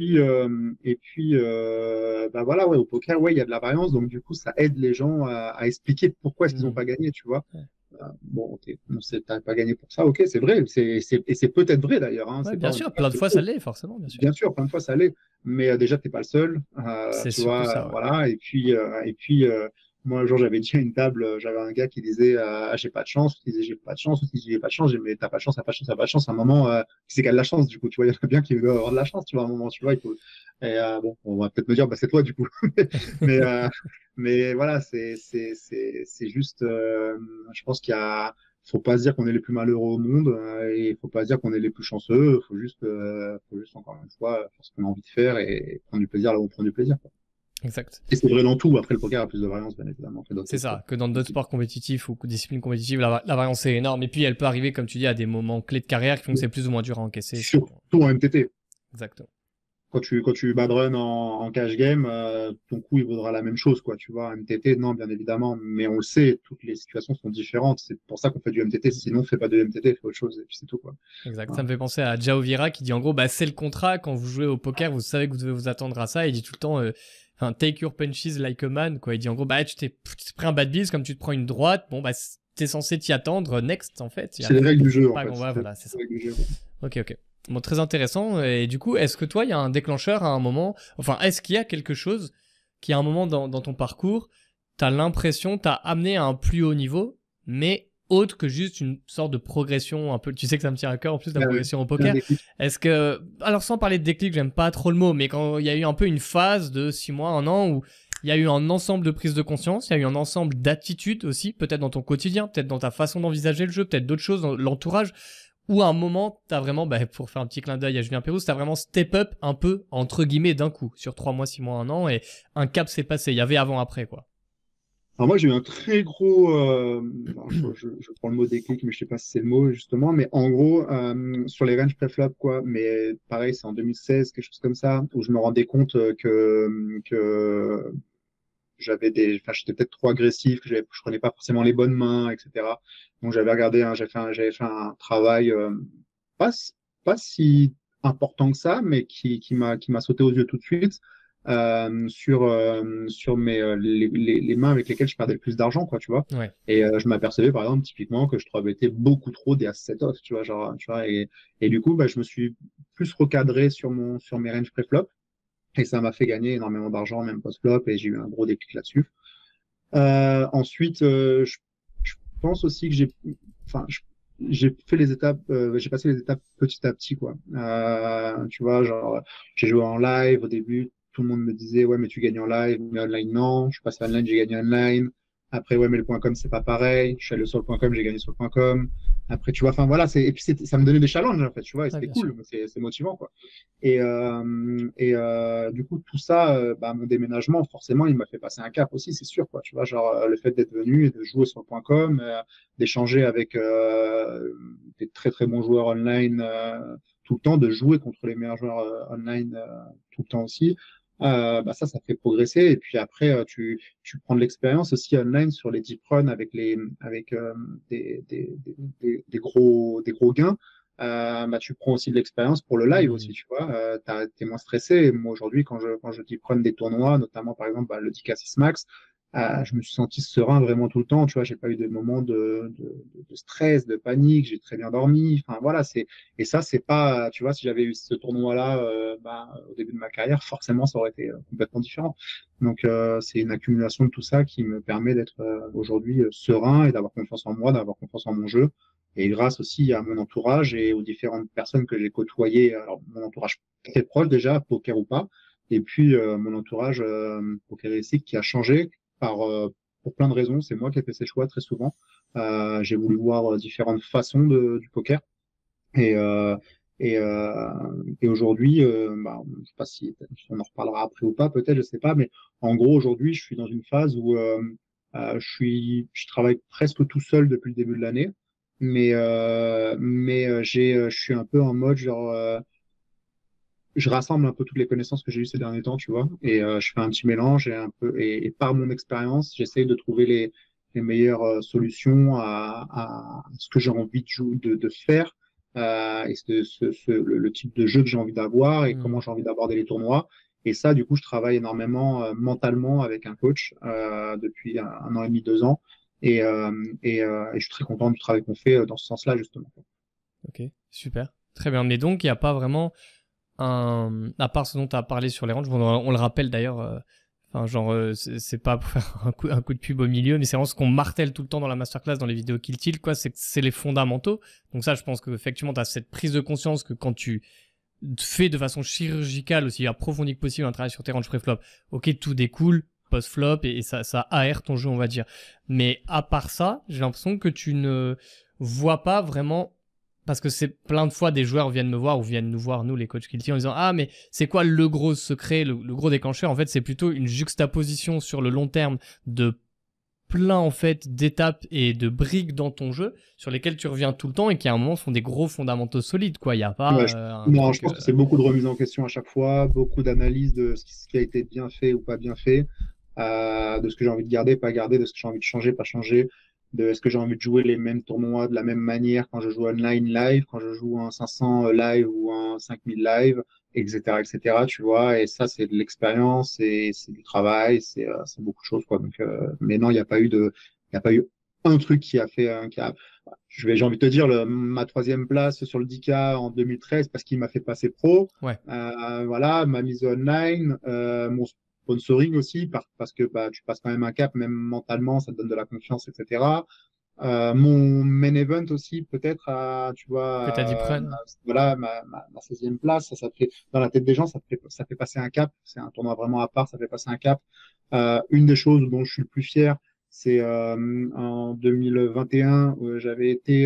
Bah voilà, ouais, au poker, ouais, il y a de la variance. Donc du coup, ça aide les gens à expliquer pourquoi est-ce qu'ils n'ont pas gagné, tu vois. Ouais. Bon, ok, t'as pas gagné pour ça, ok, c'est vrai. Et c'est peut-être vrai d'ailleurs. Hein, Ouais, c'est bien pas, sûr, plein de fois ça l'est, forcément, bien sûr. Bien sûr, plein de fois ça l'est. Mais déjà, t'es pas le seul. C'est Tu surtout vois, ça, ouais. voilà. Moi, un jour, j'avais dit à une table, j'avais un gars qui disait ah, j'ai pas de chance, qui disait j'ai pas de chance, qui disait j'ai pas de chance, j'ai dit mais t'as pas de chance, t'as pas de chance, t'as pas de chance. À un moment, c'est qu'elle a de la chance, du coup, tu vois, il y en a bien qui doivent avoir de la chance, tu vois, à un moment, tu vois, il faut. Et bon, on va peut-être me dire, bah c'est toi, du coup. mais, euh, mais voilà, c'est juste, je pense qu'il y a, faut pas se dire qu'on est les plus malheureux au monde, et il faut pas se dire qu'on est les plus chanceux. Faut juste encore une fois faire ce qu'on a envie de faire et prendre du plaisir là où on prend du plaisir, quoi. Exact. Et c'est vrai dans tout. Après, le poker a plus de variance, bien évidemment, que C'est d'autres ça, sports. que dans d'autres sports compétitifs ou disciplines compétitives, la variance est énorme. Et puis, elle peut arriver, comme tu dis, à des moments clés de carrière qui font que c'est plus ou moins dur à encaisser. Surtout en MTT. Exactement. Quand tu bad run en cash game, ton coup, il vaudra la même chose, quoi. Tu vois, MTT, non, bien évidemment. Mais on le sait, toutes les situations sont différentes. C'est pour ça qu'on fait du MTT. Sinon, on fait pas de MTT, fait autre chose. Et puis c'est tout, quoi. Exact. Ça Voilà. me fait penser à Jao Vieira qui dit en gros, bah, c'est le contrat. Quand vous jouez au poker, vous savez que vous devez vous attendre à ça. Il dit tout le temps, enfin, take your punches like a man, quoi. Il dit en gros, bah, tu t'es pris un bad biz, comme tu te prends une droite. Bon, bah, t'es censé t'y attendre. Next, en fait. C'est les règles du jeu, en Pas fait. qu'on va, voilà, c'est ça. Les règles du jeu. Ok, ok. Bon, très intéressant. Et du coup, est-ce que toi, il y a un déclencheur à un moment, enfin, est-ce qu'il y a quelque chose qui, à un moment dans ton parcours, t'as l'impression, t'as amené à un plus haut niveau, mais autre que juste une sorte de progression un peu, tu sais que ça me tient à cœur en plus, la progression au Un poker. déclic. Est-ce que, alors sans parler de déclic, j'aime pas trop le mot, mais quand il y a eu un peu une phase de 6 mois, 1 an où il y a eu un ensemble de prises de conscience, il y a eu un ensemble d'attitudes aussi, peut-être dans ton quotidien, peut-être dans ta façon d'envisager le jeu, peut-être d'autres choses dans l'entourage, où à un moment, t'as vraiment, bah, pour faire un petit clin d'œil à Julien Pérouse, t'as vraiment step up un peu, entre guillemets, d'un coup, sur 3 mois, 6 mois, 1 an, et un cap s'est passé. Il y avait avant-après, quoi. Alors moi, j'ai eu un très gros, alors, je prends le mot déclic, mais je sais pas si c'est le mot justement, mais en gros, sur les ranges préflop, quoi, mais pareil, c'est en 2016, quelque chose comme ça, où je me rendais compte que enfin, j'étais peut-être trop agressif, que je prenais pas forcément les bonnes mains, etc. Donc j'avais regardé, j'avais fait un travail pas, pas si important que ça, mais qui m'a sauté aux yeux tout de suite sur les mains avec lesquelles je perdais le plus d'argent, quoi, tu vois. Ouais. Et je m'apercevais, par exemple, typiquement, que je trouvais beaucoup trop des as-set off, tu vois, genre, tu vois, et du coup, bah, je me suis plus recadré sur mes ranges pré-flop. Et ça m'a fait gagner énormément d'argent, même post-flop, et j'ai eu un gros déclic là-dessus. Ensuite, je pense aussi que enfin, j'ai fait les étapes, j'ai passé les étapes petit à petit, quoi. Tu vois, genre, j'ai joué en live au début, tout le monde me disait, ouais, mais tu gagnes en live, mais online, non. Je suis passé online, j'ai gagné online. Après, ouais, mais le point .com, c'est pas pareil. Je suis allé sur le point .com, j'ai gagné sur le point .com. Après, tu vois, enfin, voilà, et puis ça me donnait des challenges, en fait, tu vois, et Ouais, c'était bien sûr. cool, c'est motivant, quoi. Du coup, tout ça, bah, mon déménagement, forcément, il m'a fait passer un cap aussi, c'est sûr, quoi. Tu vois, genre, le fait d'être venu et de jouer sur le point .com, d'échanger avec des très très bons joueurs online tout le temps, de jouer contre les meilleurs joueurs online tout le temps aussi. Bah ça fait progresser. Et puis après, tu prends de l'expérience aussi online sur les deep runs avec des gros gains. Bah, tu prends aussi de l'expérience pour le live Hmm. aussi, tu vois. T'es moins stressé. Et moi, aujourd'hui, quand je deep run des tournois, notamment par exemple bah, le DK6 Max, je me suis senti serein vraiment tout le temps. Tu vois, j'ai pas eu de moments de stress, de panique. J'ai très bien dormi. Enfin, voilà, et ça, c'est pas, tu vois, si j'avais eu ce tournoi-là, bah, au début de ma carrière, forcément, ça aurait été complètement différent. Donc, c'est une accumulation de tout ça qui me permet d'être aujourd'hui serein et d'avoir confiance en moi, d'avoir confiance en mon jeu. Et grâce aussi à mon entourage et aux différentes personnes que j'ai côtoyées, alors mon entourage très proche déjà, poker ou pas, et puis mon entourage pokeristique qui a changé pour plein de raisons. C'est moi qui ai fait ces choix très souvent. J'ai voulu voir différentes façons du poker. Et, euh, et aujourd'hui, bah, je sais pas si on en reparlera après ou pas, peut-être, je sais pas, mais en gros, aujourd'hui, je suis dans une phase où je travaille presque tout seul depuis le début de l'année, je suis un peu en mode genre, je rassemble un peu toutes les connaissances que j'ai eues ces derniers temps, tu vois, et je fais un petit mélange et par mon expérience, j'essaye de trouver les meilleures solutions à ce que j'ai envie de faire et le type de jeu que j'ai envie d'avoir et Hmm. comment j'ai envie d'aborder les tournois. Et ça, du coup, je travaille énormément mentalement avec un coach depuis un an et demi, 2 ans. Et je suis très content du travail qu'on fait dans ce sens-là, justement. Ok, super. Très bien. Mais donc, il n'y a pas vraiment à part ce dont tu as parlé sur les ranges, on le rappelle d'ailleurs, Enfin, genre, c'est pas pour faire un coup de pub au milieu, mais c'est vraiment ce qu'on martèle tout le temps dans la masterclass, dans les vidéos Kill Tilt, quoi. C'est les fondamentaux. Donc ça, je pense que effectivement, t'as cette prise de conscience que quand tu fais de façon chirurgicale, aussi approfondie que possible, un travail sur tes ranges pré-flop, ok, tout découle post-flop et ça aère ton jeu, on va dire. Mais à part ça, j'ai l'impression que tu ne vois pas vraiment. Parce que c'est plein de fois des joueurs viennent me voir ou viennent nous voir, nous, les coachs Kilty, en disant ah, mais c'est quoi le gros secret, le gros déclencheur? En fait, c'est plutôt une juxtaposition sur le long terme de plein en fait d'étapes et de briques dans ton jeu sur lesquelles tu reviens tout le temps et qui à un moment font des gros fondamentaux solides, quoi. Il n'y a pas Ouais, un non, je truc. pense que c'est beaucoup de remise en question à chaque fois, beaucoup d'analyse de ce qui a été bien fait ou pas bien fait, de ce que j'ai envie de garder, pas garder, de ce que j'ai envie de changer, pas changer, de est-ce que j'ai envie de jouer les mêmes tournois de la même manière quand je joue online live, quand je joue un 500 live ou un 5000 live, etc., etc., tu vois, et ça, c'est de l'expérience, c'est du travail, c'est beaucoup de choses, quoi. Donc, mais non, il y a pas eu un truc qui a fait, j'ai envie de te dire, ma troisième place sur le 10K en 2013 parce qu'il m'a fait passer pro. Ouais. Voilà, ma mise online, mon sponsoring aussi, parce que bah, tu passes quand même un cap, même mentalement, ça te donne de la confiance, etc. Mon main event aussi, peut-être, tu Que t'as dit vois, prenne. voilà, ma 16e place, ça fait, dans la tête des gens, ça fait passer un cap. C'est un tournoi vraiment à part, ça fait passer un cap. Une des choses dont je suis le plus fier, c'est en 2021, j'avais été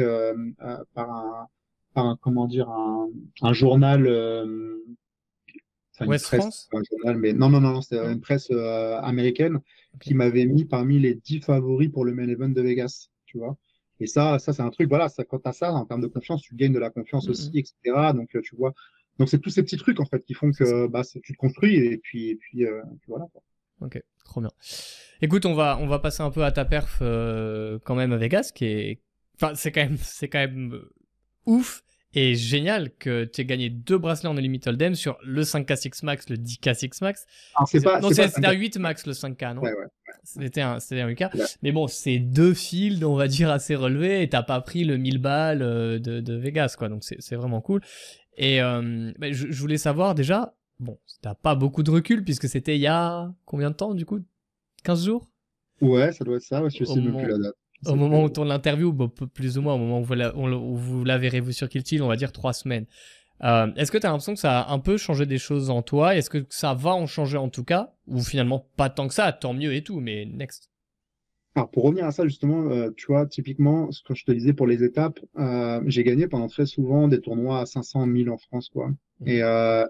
comment dire, un journal, enfin une West presse, France. pas un journal, mais non, c'était Non. une presse américaine Ok. qui m'avait mis parmi les 10 favoris pour le main event de Vegas, tu vois. Et ça c'est un truc, voilà, ça, quand tu as ça, en termes de confiance, tu gagnes de la confiance aussi, Mm-mm. etc. Donc, tu vois, donc c'est tous ces petits trucs, en fait, qui font C'est ça. que bah, tu te construis puis voilà, quoi. Ok, trop bien. Écoute, on va passer un peu à ta perf quand même à Vegas, qui est, enfin, c'est quand même ouf et génial que tu aies gagné 2 bracelets en Unlimited Hold'em sur le 5K6 Max, le 10K6 Max. Alors, Non, c'est pas c'était un 5K. 8 Max le 5K, non? Ouais, ouais. C'était un 8K. Là. Mais bon, c'est 2 fields, on va dire, assez relevés et t'as pas pris le 1000 balles de Vegas, quoi. Donc c'est vraiment cool. Et bah, je voulais savoir déjà, bon, t'as pas beaucoup de recul puisque c'était il y a combien de temps du coup? 15 jours? Ouais, ça doit être ça, ouais, je Au sais même plus moment, la date. Je au sais moment où on plus. tourne l'interview, bon, plus ou moins, au moment où où vous la verrez vous sur Kiltil, on va dire 3 semaines. Est-ce que tu as l'impression que ça a un peu changé des choses en toi? Est-ce que ça va en changer en tout cas? Ou finalement pas tant que ça, tant mieux et tout, mais next. Alors, pour revenir à ça, justement, tu vois, typiquement, ce que je te disais pour les étapes, j'ai gagné pendant très souvent des tournois à 500 000 en France, quoi. Mhm.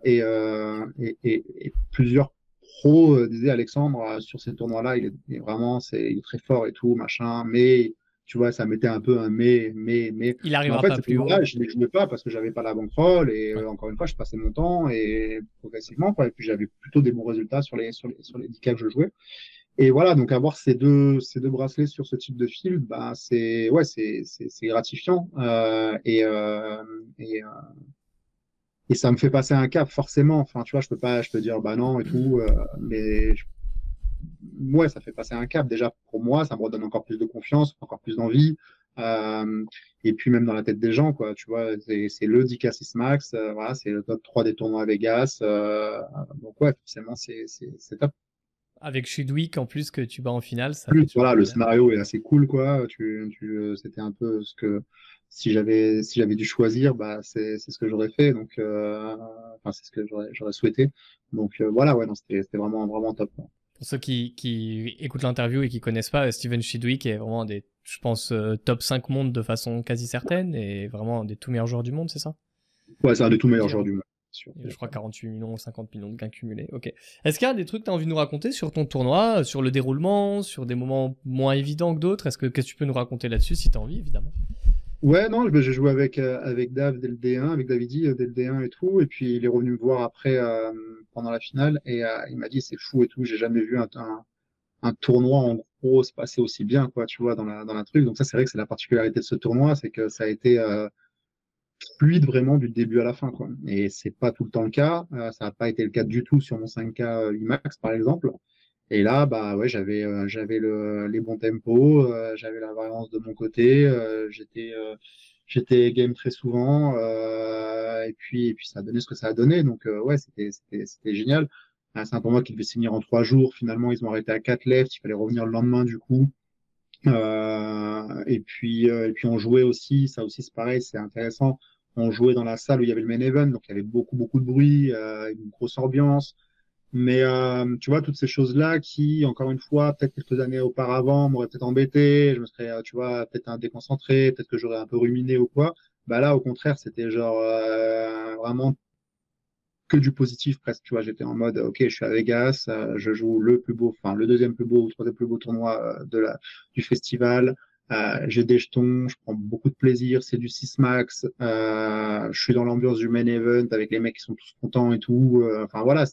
Et plusieurs pros disaient, Alexandre, sur ces tournois-là, il est très fort et tout, machin, mais, tu vois, ça mettait un peu un mais. Il Mais en arrivera fait, pas ces plus haut. tournois-là, je ne les jouais pas parce que j'avais pas la bankroll et Ouais. encore une fois, je passais mon temps et progressivement, quoi. Et puis, j'avais plutôt des bons résultats sur les 10K que je jouais. Et voilà, donc avoir ces deux bracelets sur ce type de fil, bah, c'est gratifiant. Et ça me fait passer un cap, forcément. Enfin, tu vois, je peux dire, bah non et tout, ouais, ça fait passer un cap. Déjà, pour moi, ça me redonne encore plus de confiance, encore plus d'envie. Euh, et puis, même dans la tête des gens, quoi, tu vois, c'est le 10K6 Max, voilà, c'est le top 3 des tournois à Vegas. Donc, ouais, forcément, c'est top. Avec Chudwick en plus que tu bats en finale, ça fait Plus, toujours voilà, le plaisir. scénario est assez cool, quoi. C'était un peu ce que si j'avais dû choisir, bah c'est ce que j'aurais fait. Donc, enfin, c'est ce que j'aurais souhaité. Donc voilà, ouais, non, c'était vraiment vraiment top, quoi. Pour ceux qui écoutent l'interview et qui connaissent pas, Steven Chidwick est vraiment des, je pense, top 5 monde de façon quasi certaine et vraiment un des tout meilleurs joueurs du monde, c'est ça? Ouais, c'est un des On tout peut le meilleurs dire, joueurs hein. du monde, sûr. Je crois 48 millions, 50 millions de gains cumulés. Ok. Est-ce qu'il y a des trucs que tu as envie de nous raconter sur ton tournoi, sur le déroulement, sur des moments moins évidents que d'autres? Qu'est-ce que tu peux nous raconter là-dessus si tu as envie, évidemment? Ouais, non, ben, j'ai joué avec Dave dès le D1, avec Davidi dès le D1 et tout. Et puis il est revenu me voir après pendant la finale et il m'a dit c'est fou et tout. J'ai jamais vu un tournoi en gros se passer aussi bien, quoi, tu vois, dans la truc. Donc ça, c'est vrai que c'est la particularité de ce tournoi, c'est que ça a été fluide vraiment du début à la fin, quoi. Et c'est pas tout le temps le cas. Ça n'a pas été le cas du tout sur mon 5K IMAX, par exemple. Et là, bah ouais, j'avais les bons tempos, j'avais la variance de mon côté, j'étais game très souvent, et puis ça a donné ce que ça a donné. Donc ouais, c'était génial. C'est un tournoi qui devait se finir en 3 jours. Finalement, ils ont arrêté à 4 left. Il fallait revenir le lendemain, du coup. Et puis on jouait aussi, ça aussi c'est pareil, c'est intéressant. On jouait dans la salle où il y avait le main event, donc il y avait beaucoup, beaucoup de bruit, une grosse ambiance. Mais tu vois, toutes ces choses-là qui, encore une fois, peut-être quelques années auparavant, m'auraient peut-être embêté, je me serais, tu vois, peut-être un déconcentré, peut-être que j'aurais un peu ruminé ou quoi. Bah là, au contraire, c'était genre vraiment que du positif presque. Tu vois, j'étais en mode, ok, je suis à Vegas, je joue le plus beau, enfin le deuxième plus beau ou troisième plus beau tournoi du festival. J'ai des jetons, je prends beaucoup de plaisir, c'est du 6 max. Je suis dans l'ambiance du main event avec les mecs qui sont tous contents et tout. Enfin voilà,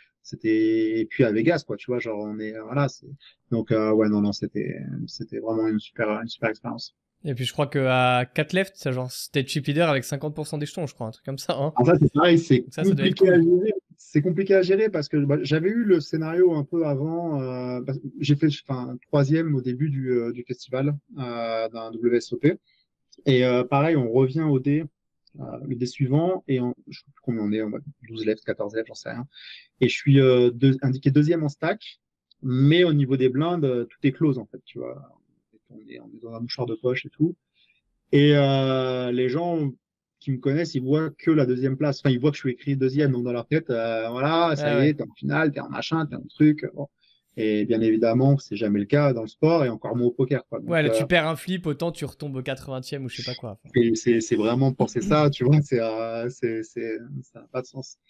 et puis à Vegas quoi, tu vois, genre on est voilà, donc ouais non non, c'était vraiment une super expérience. Et puis je crois que à 4 left, c'est genre c'était chip leader avec 50% des jetons, je crois, un truc comme ça. Hein. En fait, c'est pareil, Donc ça doit être cool. C'est compliqué à gérer parce que j'avais eu le scénario un peu avant. J'ai fait enfin, troisième au début du festival d'un WSOP. Et pareil, on revient au dé, le dé suivant, et je sais plus combien on est, on va 12 left, 14 left, j'en sais rien. Et je suis indiqué deuxième en stack, mais au niveau des blindes, tout est close en fait, tu vois. On est dans un mouchoir de poche et tout. Et les gens qui me connaissent, ils voient que la deuxième place. Enfin, ils voient que je suis écrit deuxième, donc dans leur tête, voilà, ça Ouais, y est, ouais. t'es en finale, t'es en machin, t'es en truc. Bon. Et bien évidemment, c'est jamais le cas dans le sport et encore moins au poker, quoi. Ouais, Donc, là tu perds un flip, autant tu retombes au 80e ou je sais pas quoi. Enfin. c'est vraiment penser ça, tu vois, ça n'a pas de sens.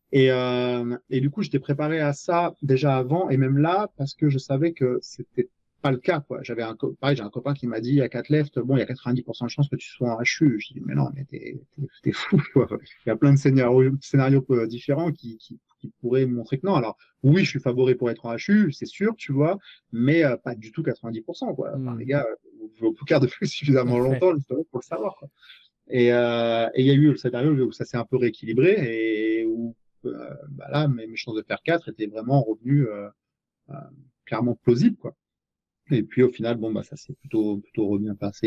Et du coup, j'étais préparé à ça déjà avant et même là parce que je savais que c'était pas le cas, quoi. Pareil, j'ai un copain qui m'a dit à 4 left, bon, il y a 90% de chances que tu sois en HU. Je dis, mais non, mais t'es fou, quoi. Il y a plein de scénarios différents qui pourraient montrer que non. Alors, oui, je suis favori pour être en HU, c'est sûr, tu vois, mais pas du tout 90%, quoi. Enfin, les Hmm. gars, vous jouez au poker depuis suffisamment Ouais. longtemps, justement, pour le savoir, quoi. Et il y a eu le scénario où ça s'est un peu rééquilibré et où bah là, mes chances de faire 4 étaient vraiment revenues euh, clairement plausibles, quoi. Et puis au final, bon, bah ça s'est plutôt bien passé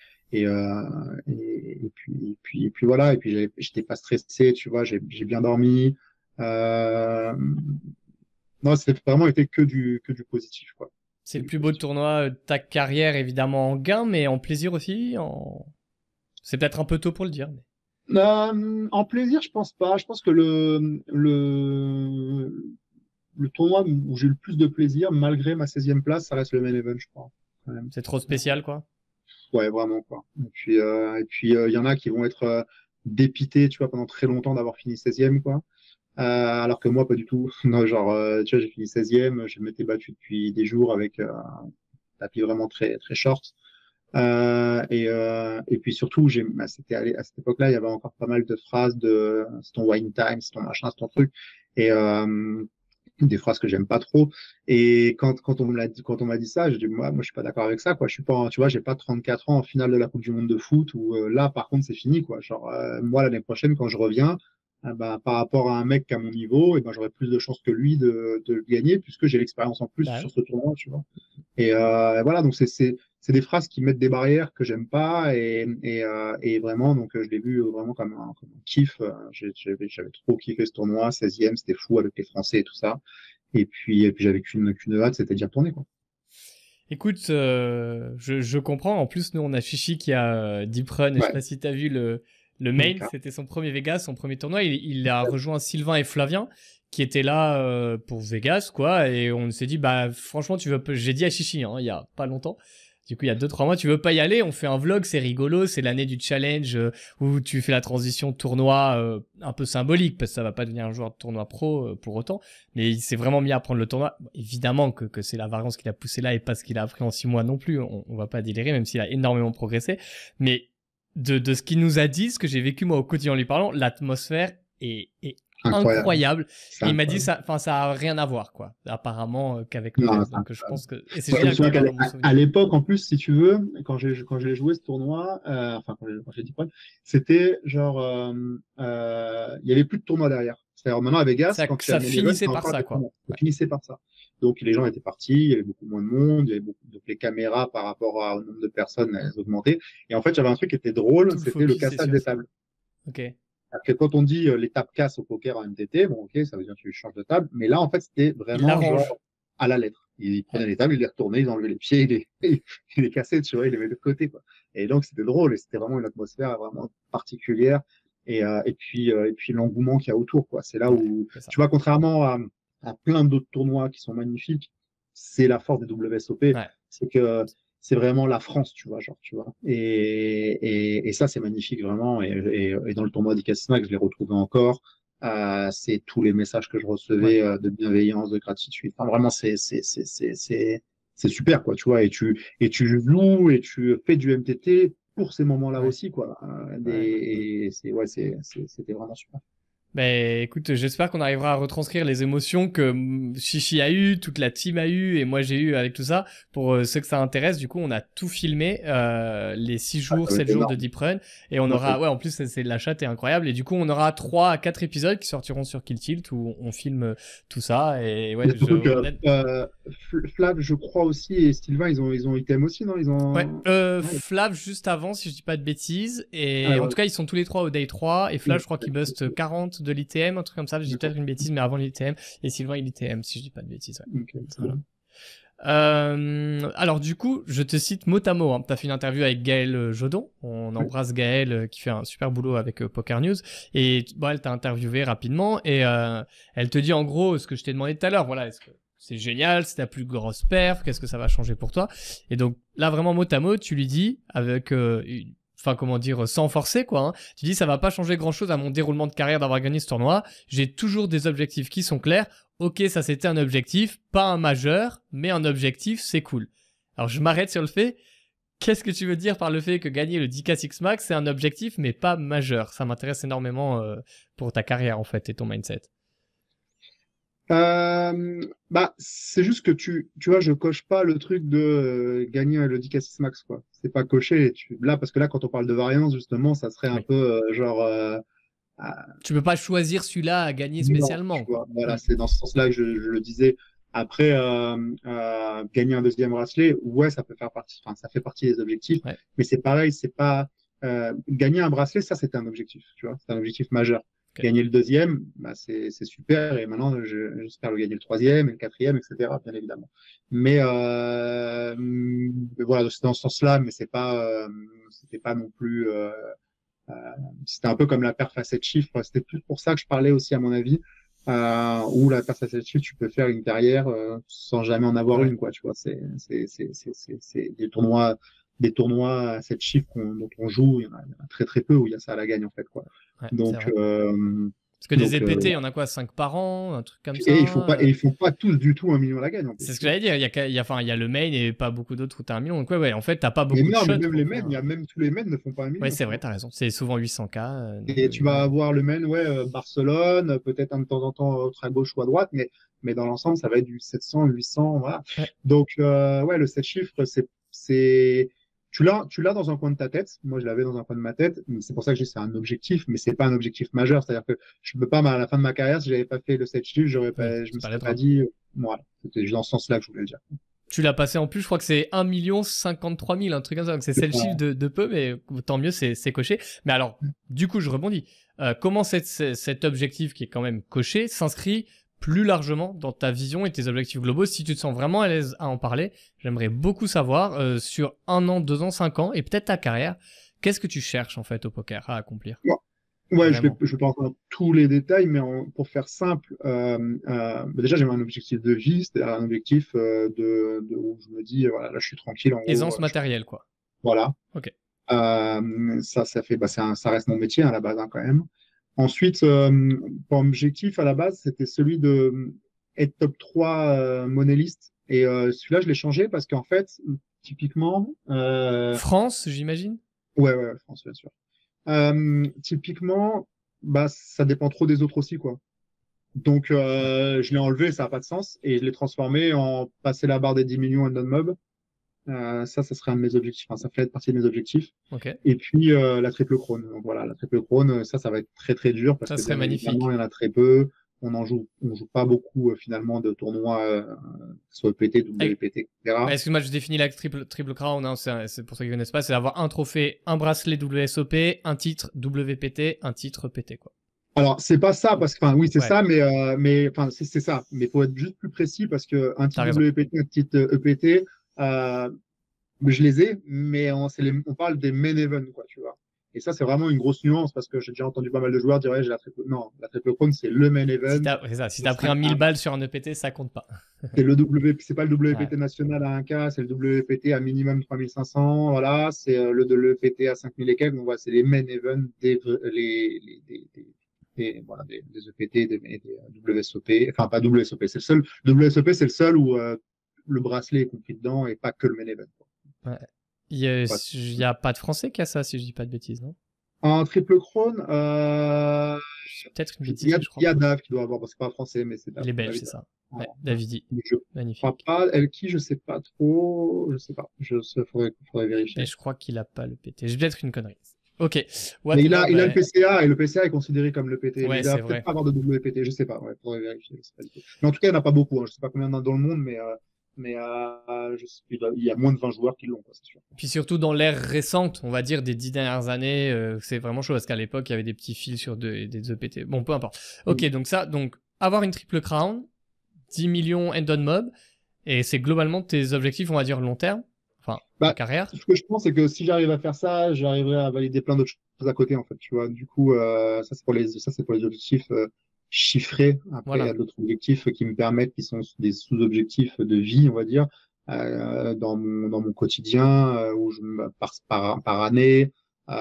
et puis voilà. Et puis j'étais pas stressé, tu vois, j'ai bien dormi. Euh, non, c'est vraiment été que du positif, quoi. C'est Que le du plus beau positif. tournoi de ta carrière, évidemment en gain, mais en plaisir aussi. C'est peut-être un peu tôt pour le dire. Mais... En plaisir, je pense pas. Je pense que le tournoi où j'ai eu le plus de plaisir, malgré ma 16e place, ça reste le main event, je crois, quand même. C'est trop spécial, quoi. Ouais, vraiment, quoi. Et puis, il y en a qui vont être dépités, tu vois, pendant très longtemps d'avoir fini 16e, quoi. Alors que moi, pas du tout. Non, genre, tu vois, j'ai fini 16e, je m'étais battu depuis des jours avec un tapis vraiment très, très short. Et puis surtout, à cette époque-là, il y avait encore pas mal de phrases de c'est ton wine time, c'est ton machin, c'est ton truc. Et des phrases que j'aime pas trop. Et quand on m'a dit ça, j'ai dit, moi, je suis pas d'accord avec ça, quoi. Je suis pas, tu vois, j'ai pas 34 ans en finale de la Coupe du Monde de foot où là, par contre, c'est fini, quoi. Genre, moi, l'année prochaine, quand je reviens, bah, par rapport à un mec qui a mon niveau, et ben, j'aurai plus de chances que lui de le gagner puisque j'ai l'expérience en plus Bah sur oui. ce tournoi, tu vois. Et voilà, donc c'est des phrases qui mettent des barrières que j'aime pas et vraiment, donc je l'ai vu vraiment comme un kiff. J'avais trop kiffé ce tournoi, 16e, c'était fou avec les Français et tout ça. Et puis j'avais qu'une hâte, c'était d'y retourner, quoi. Écoute, je comprends. En plus, nous, on a Chichi qui a Deep Run. Et je sais Ouais, pas si t'as vu le main. donc, C'était son premier Vegas, son premier tournoi. Il a rejoint Sylvain et Flavien qui étaient là pour Vegas, quoi. Et on s'est dit, bah, franchement, tu veux. J'ai dit à Chichi, hein, il y a pas longtemps. Du coup, il y a 2-3 mois, tu veux pas y aller? On fait un vlog, c'est rigolo. C'est l'année du challenge où tu fais la transition tournoi un peu symbolique parce que ça va pas devenir un joueur de tournoi pro pour autant. Mais il s'est vraiment mis à prendre le tournoi. Bon, évidemment que c'est la variance qui l'a poussé là et pas ce qu'il a appris en 6 mois non plus. On va pas délirer, même s'il a énormément progressé. Mais de ce qu'il nous a dit, ce que j'ai vécu moi au quotidien en lui parlant, l'atmosphère est incroyable, incroyable. c'est Et il m'a dit incroyable. ça, enfin ça a rien à voir quoi, apparemment qu'avec le Non, reste. c'est Donc je incroyable. pense que et c'est Moi, je me génial que souviens tu qu'à gardes un bon à souvenir. l'époque, en plus, si tu veux, quand j'ai joué ce tournoi, enfin, quand j'ai dit quoi, c'était genre, il y avait plus de tournoi derrière. C'est-à-dire, maintenant, à Vegas, quand tu fais Ça la main event, finissait t'as par encore ça des quoi. tournois. Ça finissait par ça. Donc, les gens étaient partis, il y avait beaucoup moins de monde, il y avait donc les caméras par rapport au nombre de personnes, elles augmentaient. Et en fait, j'avais un truc qui était drôle, Tout le c'était le focus est cassage sur des ça. tables. Ok. Après, quand on dit les tables cassent au poker en MTT, bon, ok, ça veut dire que tu changes de table. Mais là, en fait, c'était Il vraiment l'arrange. genre à la lettre. Il prenait Ouais. les tables, il les retournait, il enlevait les pieds, il les cassait, tu vois, il les mettait de côté, quoi. Et donc, c'était drôle et c'était vraiment une atmosphère vraiment particulière. Et puis l'engouement qu'il y a autour, quoi. C'est là Ouais, où, c'est ça. tu vois, contrairement à plein d'autres tournois qui sont magnifiques, c'est la force des WSOP, Ouais. c'est que c'est vraiment la France, tu vois, genre, tu vois. Et ça, c'est magnifique, vraiment. Et dans le tournoi d'ICASMAC, je l'ai retrouvé encore. C'est tous les messages que je Ouais. recevais de bienveillance, de gratitude. Enfin, vraiment, c'est super, quoi, tu vois. Et tu joues et tu fais du MTT pour ces moments-là Ouais. aussi, quoi. Ouais. Et ouais, c'était vraiment super. Ben écoute, j'espère qu'on arrivera à retranscrire les émotions que Chichi a eu, toute la team a eu et moi j'ai eu avec tout ça. Pour ceux que ça intéresse, du coup, on a tout filmé, les 6 Ah, jours, ça va 7 être jours de énorme. Deep Run. Et on Ouais, aura, ouais, en plus, la chatte est incroyable. Et du coup, on aura 3 à 4 épisodes qui sortiront sur Kill Tilt où on filme tout ça. Et il y ouais, a surtout que Flav, je crois aussi, et Sylvain, ils ont item aussi, non? Ils ouais, ont. Ouais. Flav juste avant, si je dis pas de bêtises. Ah, Et en ouais. tout cas, ils sont tous les trois au day 3. Et Flav, Ouais. je crois qu'il bust 40 de l'ITM, un truc comme ça. Je dis D'accord. peut-être une bêtise, mais avant l'ITM. Et Sylvain, il ITM, si je dis pas de bêtises, ouais. Ok, trop Voilà. bien. Alors du coup, je te cite mot à mot. Hein. Tu as fait une interview avec Gaëlle Jodon. On Ouais. embrasse Gaëlle qui fait un super boulot avec Poker News. Et bon, elle t'a interviewé rapidement et elle te dit en gros ce que je t'ai demandé tout à l'heure. Voilà, est-ce que c'est génial, c'est ta plus grosse perf, qu'est-ce que ça va changer pour toi? Et donc là, vraiment mot à mot, tu lui dis avec enfin comment dire, sans forcer quoi. Hein. Tu dis ça va pas changer grand-chose à mon déroulement de carrière d'avoir gagné ce tournoi. J'ai toujours des objectifs qui sont clairs. Ok, ça c'était un objectif, pas un majeur, mais un objectif, c'est cool. Alors je m'arrête sur le fait, qu'est-ce que tu veux dire par le fait que gagner le 10K Six Max, c'est un objectif, mais pas majeur? Ça m'intéresse énormément pour ta carrière en fait et ton mindset. Bah, c'est juste que tu vois, je coche pas le truc de gagner le 10K6 max, quoi. C'est pas coché. Là, parce que là, quand on parle de variance, justement, ça serait un Oui. peu genre. Tu peux pas choisir celui-là à gagner Non, tu spécialement, vois. quoi. Voilà, Hmm. c'est dans ce sens-là que je le disais. Après, gagner un deuxième bracelet, ouais, ça peut faire partie, enfin, ça fait partie des objectifs, Ouais, mais c'est pareil, c'est pas gagner un bracelet, ça c'était un objectif, tu vois, c'est un objectif majeur. ok. Gagner le deuxième, bah, c'est super, et maintenant j'espère le gagner le troisième, et le quatrième, etc., bien évidemment. Mais voilà, c'est dans ce sens-là, mais c'était pas non plus, euh, c'était un peu comme la perf à 7 chiffres. C'était plus pour ça que je parlais aussi, à mon avis, où la perf à 7 chiffres, tu peux faire une carrière sans jamais en avoir Ouais, une, quoi. Tu vois, c'est des tournois à 7 chiffres dont on joue. Il y en a très très peu où il y a ça à la gagne, en fait, quoi. ouais, c'est Donc, vrai. euh, Parce que des EPT, il y en a quoi, 5 par an, un truc comme ça? et ils font pas tous du tout 1 million à la gagne, en plus. C'est ce Tu que vois. j'allais dire, enfin, il y a le main et pas beaucoup d'autres où t'as 1 million. Donc ouais, en fait, t'as pas Mais beaucoup de non, mais shots même pour les faire. men, il y a même tous les men ne font pas un Ouais, million, c'est tu vrai, vois. t'as raison. C'est souvent 800K. Donc, Et tu vas avoir le main, ouais, Barcelone, peut-être un de temps en temps autre à gauche ou à droite, mais dans l'ensemble, ça va être du 700, 800, voilà. ouais, Donc, ouais, le 7 chiffres, tu l'as dans un coin de ta tête. Moi, je l'avais dans un coin de ma tête. C'est pour ça que je dis c'est un objectif, mais c'est pas un objectif majeur. C'est-à-dire que je peux pas, à la fin de ma carrière, si j'avais pas fait le 7 chiffres, oui, je me c'est pas serais pas l'aidera. dit, voilà. C'était juste dans ce sens-là que je voulais le dire. Tu l'as passé en plus, je crois que c'est 1 53 000, un truc comme ça. Donc c'est le chiffre de peu, mais tant mieux, c'est coché. Mais alors, du coup, je rebondis. Comment cet objectif qui est quand même coché s'inscrit plus largement dans ta vision et tes objectifs globaux? Si tu te sens vraiment à l'aise à en parler, j'aimerais beaucoup savoir sur 1 an, 2 ans, 5 ans et peut-être ta carrière, qu'est-ce que tu cherches en fait au poker à accomplir? Ouais, Vraiment. je vais pas entrer dans tous les détails, mais pour faire simple, bah déjà j'ai un objectif de vie, c'est-à-dire un objectif où je me dis, voilà, là je suis tranquille, en gros, Aisance matérielle, quoi. voilà. Ok. Ça fait, bah, ça reste mon métier à la base, hein, quand même. Ensuite, mon objectif à la base, c'était celui de être top 3 monéliste. Et celui-là, je l'ai changé parce qu'en fait, typiquement, France, j'imagine? ouais, France, bien sûr. Typiquement, bah, ça dépend trop des autres aussi, quoi. Donc, Ouais. je l'ai enlevé, ça n'a pas de sens, et je l'ai transformé en passer la barre des 10 millions à non-mob. Ça serait un de mes objectifs, enfin, ça fait partie de mes objectifs. Ok. Et puis, la triple crône. Donc voilà, la triple crône, ça va être très très dur parce Ça que serait bien évidemment, magnifique. il y en a très peu. on joue pas beaucoup finalement de tournois, soit EPT, WPT, etc. Excuse-moi, je définis la triple crown, hein, c'est pour ceux qui ne connaissent pas, c'est d'avoir un trophée, un bracelet WSOP, un titre WPT, un titre PT, quoi. Alors, c'est pas ça, parce que, enfin, oui, c'est Ouais. ça, mais enfin, c'est ça. Mais pour être juste plus précis, parce que un T'as titre raison. WPT, un titre EPT, je les ai, mais on parle des main events, quoi, tu vois. Et ça, c'est vraiment une grosse nuance, parce que j'ai déjà entendu pas mal de joueurs dire, ouais, j'ai la triple. Non, la triple crown, c'est le main event. Si t'as pris un 1000 balles sur un EPT, ça compte pas. C'est pas le WPT Ouais. national à 1K, c'est le WPT à minimum 3500, voilà, c'est le de l'EPT à 5000 et quelques, donc voilà, c'est les main events voilà, des EPT, des WSOP, enfin pas WSOP, c'est le seul, WSOP c'est le seul où le bracelet est compris dedans et pas que le main event, quoi. Ouais. Il y a pas de français qui a ça, si je dis pas de bêtises, non? En triple crown, C'est peut-être une il bêtise, mais je crois y a pas. Dave qui doit avoir, bon, c'est pas français, mais c'est Dave. Il est belge, c'est ça. Ouais, Davidi. Je crois Magnifique. pas, elle qui, je sais pas trop, je sais pas, faudrait vérifier. Et je crois qu'il a pas le PT. J'ai peut-être une connerie. Ok. Mais il a Whatever, le PCA et le PCA est considéré comme le PT. Mais ouais, il doit c'est peut-être vrai. pas avoir de WPT, je sais pas. Ouais, faudrait vérifier. Je sais pas du tout. Mais en tout cas, il n'y en a pas beaucoup. Hein. Je sais pas combien il y en a dans le monde, mais il y a moins de 20 joueurs qui l'ont, c'est sûr. Puis surtout dans l'ère récente, on va dire des 10 dernières années, c'est vraiment chaud parce qu'à l'époque, il y avait des petits fils sur des EPT. Bon, peu importe. Ok, donc avoir une triple crown, 10 millions end on mob, et c'est globalement tes objectifs, on va dire, long terme, enfin, ta carrière. Ce que je pense, c'est que si j'arrive à faire ça, j'arriverai à valider plein d'autres choses à côté, en fait, tu vois. Du coup, ça, c'est pour les objectifs chiffrés. Après, Voilà. il y a d'autres objectifs qui me permettent, qui sont des sous-objectifs de vie, on va dire, dans mon quotidien, où par année,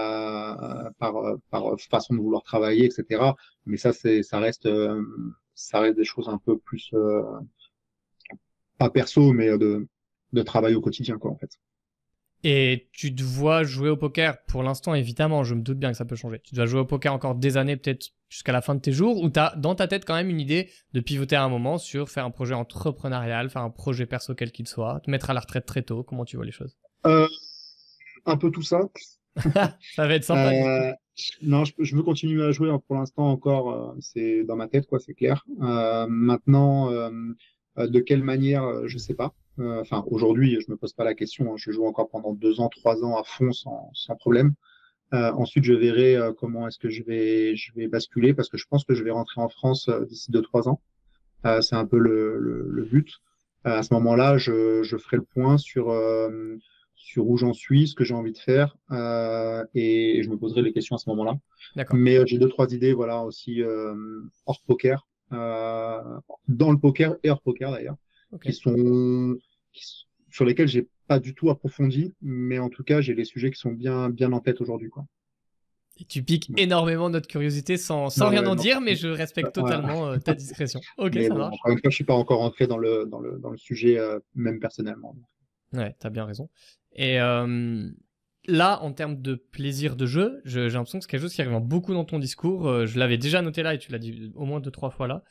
par façon de vouloir travailler, etc. Mais ça reste des choses un peu plus, pas perso, mais de travail au quotidien, quoi, en fait. Et tu te vois jouer au poker, pour l'instant, évidemment, je me doute bien que ça peut changer. Tu dois jouer au poker encore des années, peut-être jusqu'à la fin de tes jours, ou tu as dans ta tête quand même une idée de pivoter à un moment sur faire un projet entrepreneurial, faire un projet perso quel qu'il soit, te mettre à la retraite très tôt. Comment tu vois les choses? Un peu tout ça. Ça va être sympa du coup. Non, je veux continuer à jouer, hein, pour l'instant encore, c'est dans ma tête, quoi, c'est clair. Maintenant, de quelle manière, je sais pas. Enfin, aujourd'hui, je me pose pas la question, hein. Je joue encore pendant 2 ans, 3 ans à fond sans problème. Ensuite, je verrai comment est-ce que je vais basculer, parce que je pense que je vais rentrer en France d'ici 2, 3 ans. C'est un peu le but. À ce moment-là, je ferai le point sur où j'en suis, ce que j'ai envie de faire, et je me poserai les questions à ce moment-là. D'accord. Mais j'ai 2, 3 idées, voilà, aussi hors poker, dans le poker et hors poker d'ailleurs, Ok. sur lesquels j'ai pas du tout approfondi, mais en tout cas, j'ai les sujets qui sont bien, bien en tête aujourd'hui, quoi. Et tu piques énormément notre curiosité sans Non, rien ouais, en non. dire, mais je respecte Voilà. totalement ta discrétion. Ok, Mais ça bon, marche. encore une fois, je suis pas encore entré dans le sujet, même personnellement. Ouais, t'as bien raison. Et là, en termes de plaisir de jeu, j'ai l'impression que c'est quelque chose qui revient beaucoup dans ton discours. Je l'avais déjà noté là et tu l'as dit au moins 2, 3 fois là.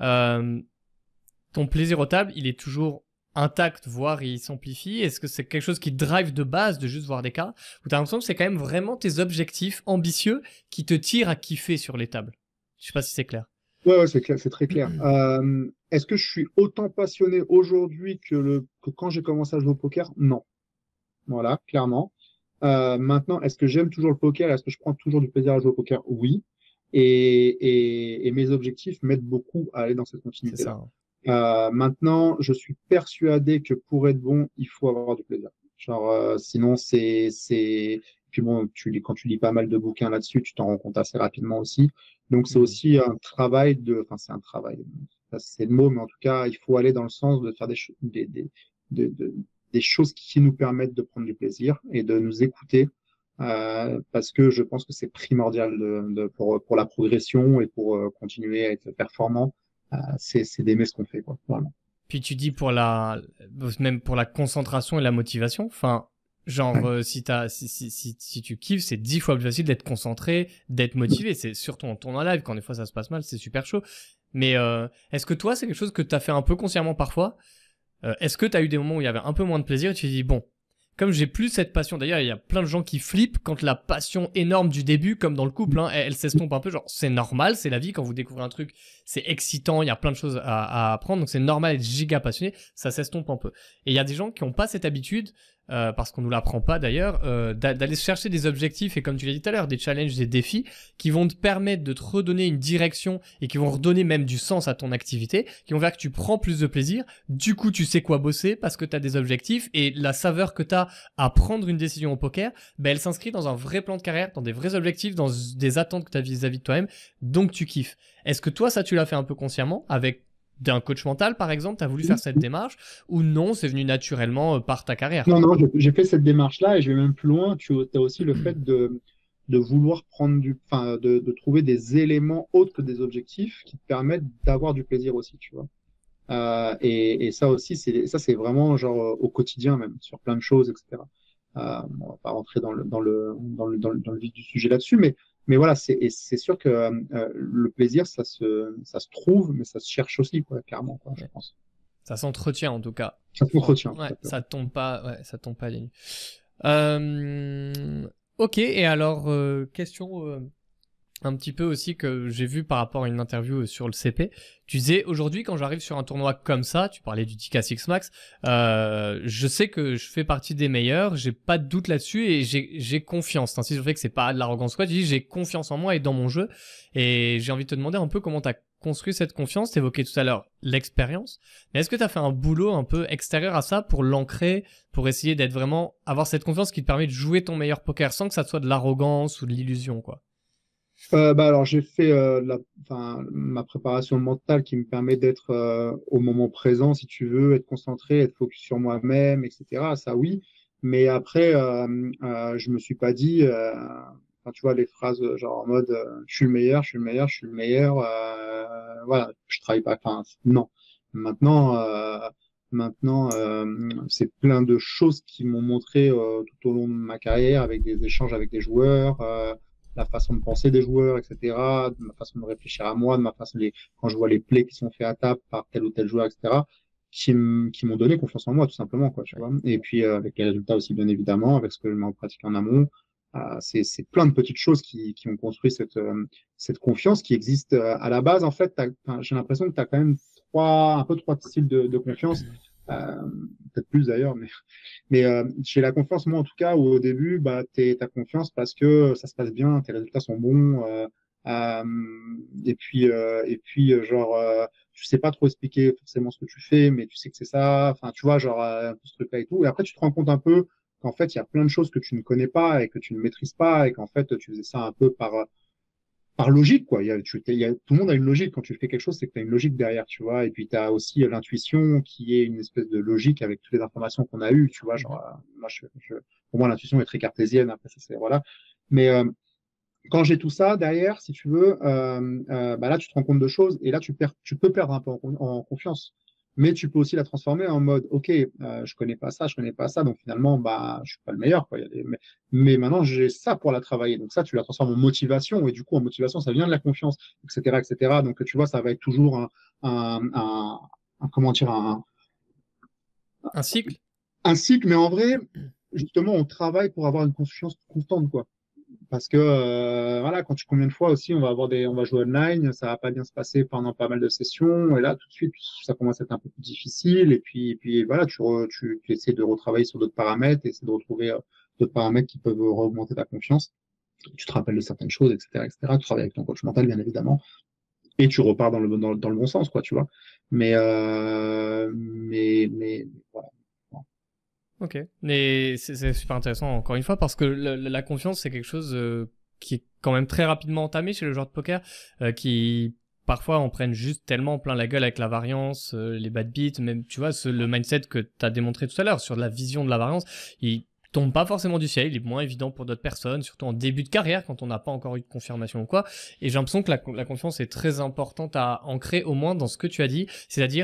Ton plaisir au table, il est toujours intact, voire il s'amplifie. Est-ce que c'est quelque chose qui te drive de base de juste voir des cas, ou t'as l'impression que c'est quand même vraiment tes objectifs ambitieux qui te tirent à kiffer sur les tables? Je sais pas si c'est clair. Ouais, c'est clair, c'est très clair. Est-ce que je suis autant passionné aujourd'hui que quand j'ai commencé à jouer au poker? Non. Voilà, clairement. Maintenant, est-ce que j'aime toujours le poker? Est-ce que je prends toujours du plaisir à jouer au poker? Oui. Et mes objectifs m'aident beaucoup à aller dans cette C'est continuité-là. ça. Maintenant, je suis persuadé que pour être bon, il faut avoir du plaisir. Genre, sinon, Puis bon, quand tu lis pas mal de bouquins là-dessus, tu t'en rends compte assez rapidement aussi. Donc, c'est aussi un travail enfin, c'est un travail. Ça, c'est le mot, mais en tout cas, il faut aller dans le sens de faire des choses qui nous permettent de prendre du plaisir et de nous écouter, parce que je pense que c'est primordial pour la progression et pour continuer à être performant. C'est d'aimer ce qu'on fait, quoi, vraiment. Puis tu dis même pour la concentration et la motivation. Enfin, genre, Ouais. si tu kiffes, c'est 10 fois plus facile d'être concentré, d'être motivé. C'est surtout en tournoi live, quand des fois ça se passe mal, c'est super chaud. Mais est-ce que toi, c'est quelque chose que tu as fait un peu consciemment parfois? Est-ce que tu as eu des moments où il y avait un peu moins de plaisir et tu te dis, bon, comme j'ai plus cette passion, d'ailleurs, il y a plein de gens qui flippent quand la passion énorme du début, comme dans le couple, hein, elle s'estompe un peu. Genre, c'est normal, c'est la vie. Quand vous découvrez un truc, c'est excitant, il y a plein de choses à apprendre. Donc, c'est normal d'être giga passionné. Ça s'estompe un peu. Et il y a des gens qui n'ont pas cette habitude, parce qu'on nous l'apprend pas d'ailleurs, d'aller chercher des objectifs et comme tu l'as dit tout à l'heure, des challenges, des défis qui vont te permettre de te redonner une direction et qui vont redonner même du sens à ton activité, qui vont faire que tu prends plus de plaisir. Du coup, tu sais quoi bosser parce que tu as des objectifs et la saveur que tu as à prendre une décision au poker, ben, elle s'inscrit dans un vrai plan de carrière, dans des vrais objectifs, dans des attentes que tu as vis-à-vis de toi-même. Donc, tu kiffes. Est-ce que toi, ça, tu l'as fait un peu consciemment avec d'un coach mental, par exemple, tu as voulu faire cette démarche ou non, c'est venu naturellement par ta carrière? Non, non, j'ai fait cette démarche-là et je vais même plus loin. Tu as aussi le fait de vouloir prendre enfin, de trouver des éléments autres que des objectifs qui te permettent d'avoir du plaisir aussi, tu vois. Et ça aussi, c'est vraiment genre au quotidien même, sur plein de choses, etc. On va pas rentrer dans le vif du sujet là-dessus, mais voilà, c'est sûr que le plaisir, ça se trouve, mais ça se cherche aussi, quoi, clairement, quoi, je pense. Ça s'entretient en tout cas. Ça s'entretient. Ouais, ça tombe pas à des nues. Ok, et alors, question un petit peu aussi que j'ai vu par rapport à une interview sur le CP. Tu disais, aujourd'hui, quand j'arrive sur un tournoi comme ça, tu parlais du TK Six Max, je sais que je fais partie des meilleurs, j'ai pas de doute là-dessus et j'ai confiance. T'insistes sur le fait que c'est pas de l'arrogance quoi, tu dis j'ai confiance en moi et dans mon jeu. Et j'ai envie de te demander un peu comment t'as construit cette confiance. T'évoquais tout à l'heure l'expérience. Mais est-ce que t'as fait un boulot un peu extérieur à ça pour l'ancrer, pour essayer d'être vraiment, avoir cette confiance qui te permet de jouer ton meilleur poker sans que ça soit de l'arrogance ou de l'illusion, quoi? Alors j'ai fait ma préparation mentale qui me permet d'être au moment présent, si tu veux, être concentré, être focus sur moi-même, etc. Ça oui, mais après je me suis pas dit, tu vois les phrases genre en mode je suis le meilleur, je suis le meilleur, je suis le meilleur. Voilà, je travaille pas. Enfin non. Maintenant, c'est plein de choses qui m'ont montré tout au long de ma carrière avec des échanges avec des joueurs. La façon de penser des joueurs, etc., de ma façon de réfléchir à moi, de ma façon quand je vois les plays qui sont faits à table par tel ou tel joueur, etc., qui m'ont donné confiance en moi, tout simplement, quoi, tu vois. Et puis, avec les résultats aussi, bien évidemment, avec ce que je mets en pratique en amont, c'est plein de petites choses qui ont construit cette confiance qui existe à la base. En fait, j'ai l'impression que tu as quand même un peu trois styles de confiance. Peut-être plus d'ailleurs, mais j'ai la confiance, moi en tout cas, où au début, bah, t'as confiance parce que ça se passe bien, tes résultats sont bons, genre, tu sais pas trop expliquer forcément ce que tu fais, mais tu sais que c'est ça, enfin, tu vois, genre, un peu ce truc-là et tout. Et après, tu te rends compte un peu qu'en fait, il y a plein de choses que tu ne connais pas et que tu ne maîtrises pas et qu'en fait, tu faisais ça un peu par logique, quoi. Tout le monde a une logique. Quand tu fais quelque chose, c'est que tu as une logique derrière, tu vois. Et puis, tu as aussi l'intuition qui est une espèce de logique avec toutes les informations qu'on a eues, tu vois. Genre, moi, pour moi, l'intuition est très cartésienne. Après, ça, c'est, voilà. Mais quand j'ai tout ça derrière, si tu veux, bah là, tu te rends compte de choses et là, tu peux perdre un peu en confiance. Mais tu peux aussi la transformer en mode, OK, je connais pas ça, donc finalement, bah, je suis pas le meilleur, quoi. Mais maintenant, j'ai ça pour la travailler. Donc ça, tu la transformes en motivation et du coup, en motivation, ça vient de la confiance, etc., etc. Donc, tu vois, ça va être toujours comment dire, Un cycle? un cycle, mais en vrai, justement, on travaille pour avoir une confiance constante, quoi. Parce que voilà, combien de fois aussi on va jouer online, ça va pas bien se passer pendant pas mal de sessions, et là tout de suite ça commence à être un peu plus difficile, et puis voilà, tu essaies de retravailler sur d'autres paramètres, essayer de retrouver d'autres paramètres qui peuvent augmenter ta confiance. Tu te rappelles de certaines choses, etc., etc. Tu travailles avec ton coach mental, bien évidemment, et tu repars dans le bon sens, quoi, tu vois. Mais voilà. Ok, mais c'est super intéressant encore une fois parce que la confiance c'est quelque chose qui est quand même très rapidement entamé chez le joueur de poker qui parfois en prennent juste tellement plein la gueule avec la variance, les bad beats, même tu vois le mindset que tu as démontré tout à l'heure sur la vision de la variance, il tombe pas forcément du ciel, il est moins évident pour d'autres personnes, surtout en début de carrière quand on n'a pas encore eu de confirmation ou quoi. Et j'ai l'impression que la confiance est très importante à ancrer au moins dans ce que tu as dit, c'est-à-dire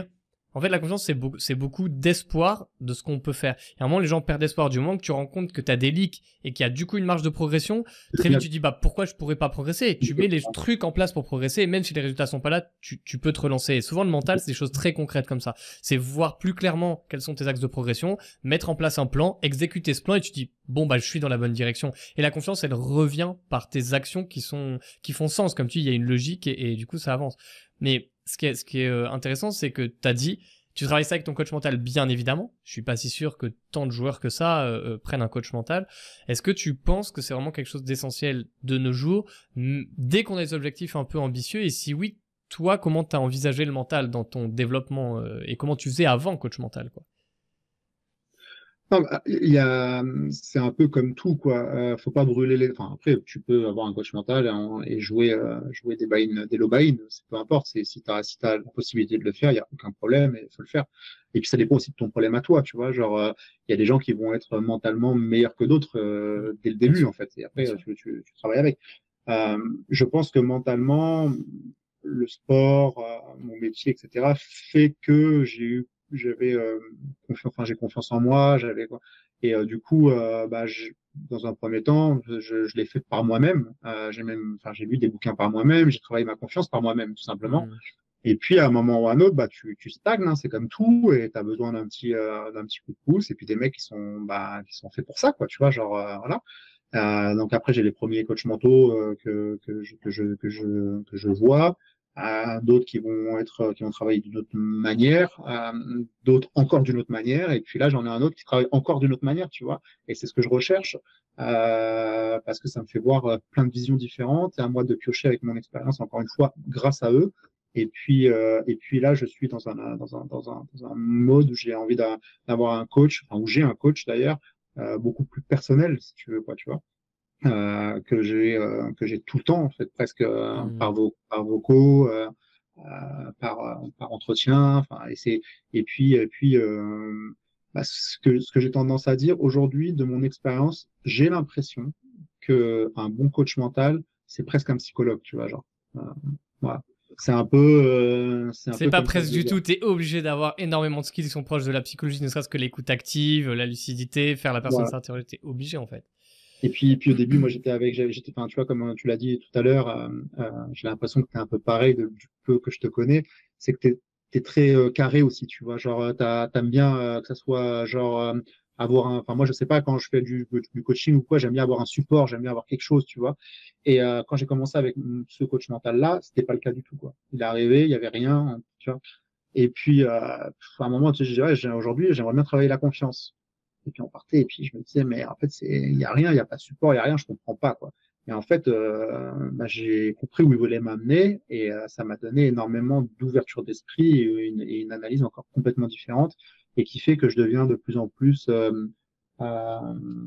En fait, la confiance, c'est beaucoup d'espoir de ce qu'on peut faire. Et à un moment, les gens perdent espoir. Du moment que tu rends compte que tu as des leaks et qu'il y a du coup une marge de progression, très vite, tu dis, bah, pourquoi je pourrais pas progresser? Et tu mets les trucs en place pour progresser. Et même si les résultats sont pas là, tu peux te relancer. Et souvent, le mental, c'est des choses très concrètes comme ça. C'est voir plus clairement quels sont tes axes de progression, mettre en place un plan, exécuter ce plan et tu dis, bon, bah, je suis dans la bonne direction. Et la confiance, elle revient par tes actions qui font sens. Comme tu dis, il y a une logique et du coup, ça avance. Mais ce qui est intéressant, c'est que tu as dit, tu travailles ça avec ton coach mental, bien évidemment. Je suis pas si sûr que tant de joueurs que ça prennent un coach mental. Est-ce que tu penses que c'est vraiment quelque chose d'essentiel de nos jours, dès qu'on a des objectifs un peu ambitieux? Et si oui, toi, comment tu as envisagé le mental dans ton développement et comment tu faisais avant coach mental, quoi? Non, bah, c'est un peu comme tout, quoi. Faut pas brûler les. Enfin, après, tu peux avoir un coach mental et jouer des buy-in, des low buy-in, c'est peu importe. Si t'as la possibilité de le faire, il y a aucun problème et faut le faire. Et puis ça dépend aussi de ton problème à toi, tu vois. Genre, il y a des gens qui vont être mentalement meilleurs que d'autres dès le Bien début, sûr, en fait. Et bien après, sûr. tu travailles avec. Je pense que mentalement, le sport, mon métier, etc., fait que j'avais confiance, enfin, j'ai confiance en moi, j'avais quoi. Et du coup, bah, dans un premier temps, je l'ai fait par moi-même. Enfin, j'ai lu des bouquins par moi-même, j'ai travaillé ma confiance par moi-même, tout simplement. Hmm. Et puis, à un moment ou à un autre, bah, tu stagnes, hein, c'est comme tout, et tu as besoin d'un petit coup de pouce. Et puis, des mecs qui sont faits pour ça, quoi, tu vois, genre, voilà. Donc après, j'ai les premiers coachs mentaux que je vois, d'autres qui vont travailler d'une autre manière, d'autres encore d'une autre manière, et puis là, j'en ai un autre qui travaille encore d'une autre manière, tu vois, et c'est ce que je recherche, parce que ça me fait voir plein de visions différentes, et à moi de piocher avec mon expérience, encore une fois, grâce à eux. Et puis là, je suis dans un mode où j'ai envie d'avoir un coach, enfin, où j'ai un coach d'ailleurs, beaucoup plus personnel, si tu veux, quoi, tu vois, que j'ai tout le temps, en fait, presque Hmm. par vocaux, par entretien, enfin, et puis bah, ce que j'ai tendance à dire aujourd'hui, de mon expérience, j'ai l'impression que un bon coach mental, c'est presque un psychologue, tu vois, genre, euh, voilà. C'est un C'est peu pas comme ça que presque je le du vois. tout. T'es obligé d'avoir énormément de skills qui sont proches de la psychologie, ne serait-ce que l'écoute active, la lucidité, faire la personne Voilà. s'interroger. T'es obligé, en fait. Puis au début, moi enfin, tu vois, comme tu l'as dit tout à l'heure, j'ai l'impression que tu es un peu pareil du peu que je te connais, c'est que tu es très carré aussi, tu vois, genre, t'aimes bien que ça soit, genre, enfin, moi, je sais pas, quand je fais du coaching ou quoi, j'aime bien avoir un support, j'aime bien avoir quelque chose, tu vois. Et quand j'ai commencé avec ce coach mental-là, c'était pas le cas du tout, quoi. Il est arrivé, il y avait rien, tu vois. Et puis, à un moment, tu sais, je dirais, aujourd'hui, j'aimerais bien travailler la confiance. Et puis on partait, et puis je me disais, mais en fait, il n'y a rien, il n'y a pas de support, il n'y a rien, je comprends pas, quoi. Et en fait, bah, j'ai compris où il voulait m'amener, et ça m'a donné énormément d'ouverture d'esprit et une analyse encore complètement différente, et qui fait que je deviens de plus en plus euh,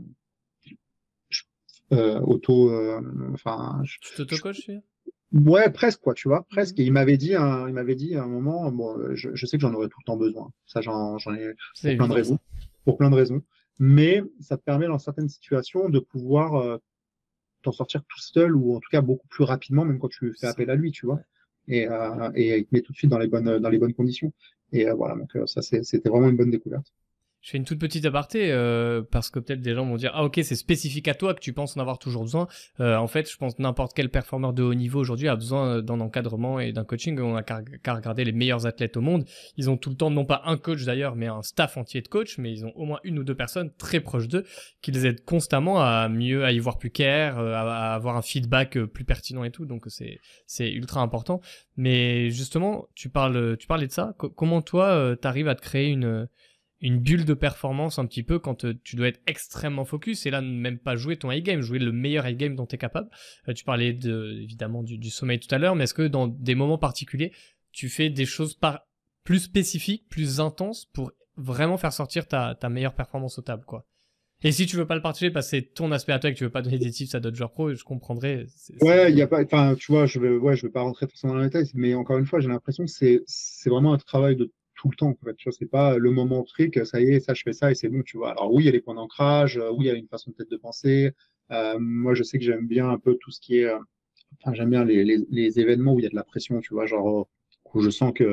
je- auto, enfin, Tu t'auto-coaches, tu veux? ouais, presque, quoi, tu vois, presque. Mhm. Et il m'avait dit à un moment, bon, je sais que j'en aurais tout le temps besoin. Ça, j'en ai C'est pour plein de évident, raisons, ça. pour plein de raisons. Mais ça te permet dans certaines situations de pouvoir t'en sortir tout seul ou en tout cas beaucoup plus rapidement, même quand tu fais Ça. appel à lui, tu vois. Ouais. Et il te met tout de suite dans les bonnes conditions. Et voilà, donc ça, c'était vraiment une bonne découverte. Je fais une toute petite aparté parce que peut-être des gens vont dire ah ok c'est spécifique à toi que tu penses en avoir toujours besoin. En fait je pense que n'importe quel performeur de haut niveau aujourd'hui a besoin d'un encadrement et d'un coaching. On a qu'à regarder les meilleurs athlètes au monde. Ils ont tout le temps non pas un coach d'ailleurs mais un staff entier de coachs, mais ils ont au moins une ou deux personnes très proches d'eux qui les aident constamment à y voir plus clair, à avoir un feedback plus pertinent et tout. Donc c'est ultra important. Mais justement tu parlais de ça. Comment toi t'arrives à te créer une bulle de performance un petit peu quand tu dois être extrêmement focus et là même pas jouer ton high game, jouer le meilleur high game dont tu es capable. Tu parlais évidemment du sommeil tout à l'heure, mais est-ce que dans des moments particuliers, tu fais des choses plus spécifiques, plus intenses pour vraiment faire sortir ta meilleure performance au table, quoi? Et si tu veux pas le partager parce que c'est ton aspect à toi et que tu veux pas donner des tips à d'autres joueurs pro, je comprendrais, c'est Ouais, il y libre. a pas, enfin, tu vois, je vais pas rentrer forcément dans les détails, mais encore une fois, j'ai l'impression que c'est vraiment un travail de tout le temps, en fait. Tu vois, c'est pas le moment fric, ça y est, ça, je fais ça et c'est bon, tu vois. Alors oui, il y a les points d'ancrage, oui, il y a une façon peut-être de penser. Moi, je sais que j'aime bien un peu tout ce qui est, enfin, j'aime bien les événements où il y a de la pression, tu vois, genre, où je sens que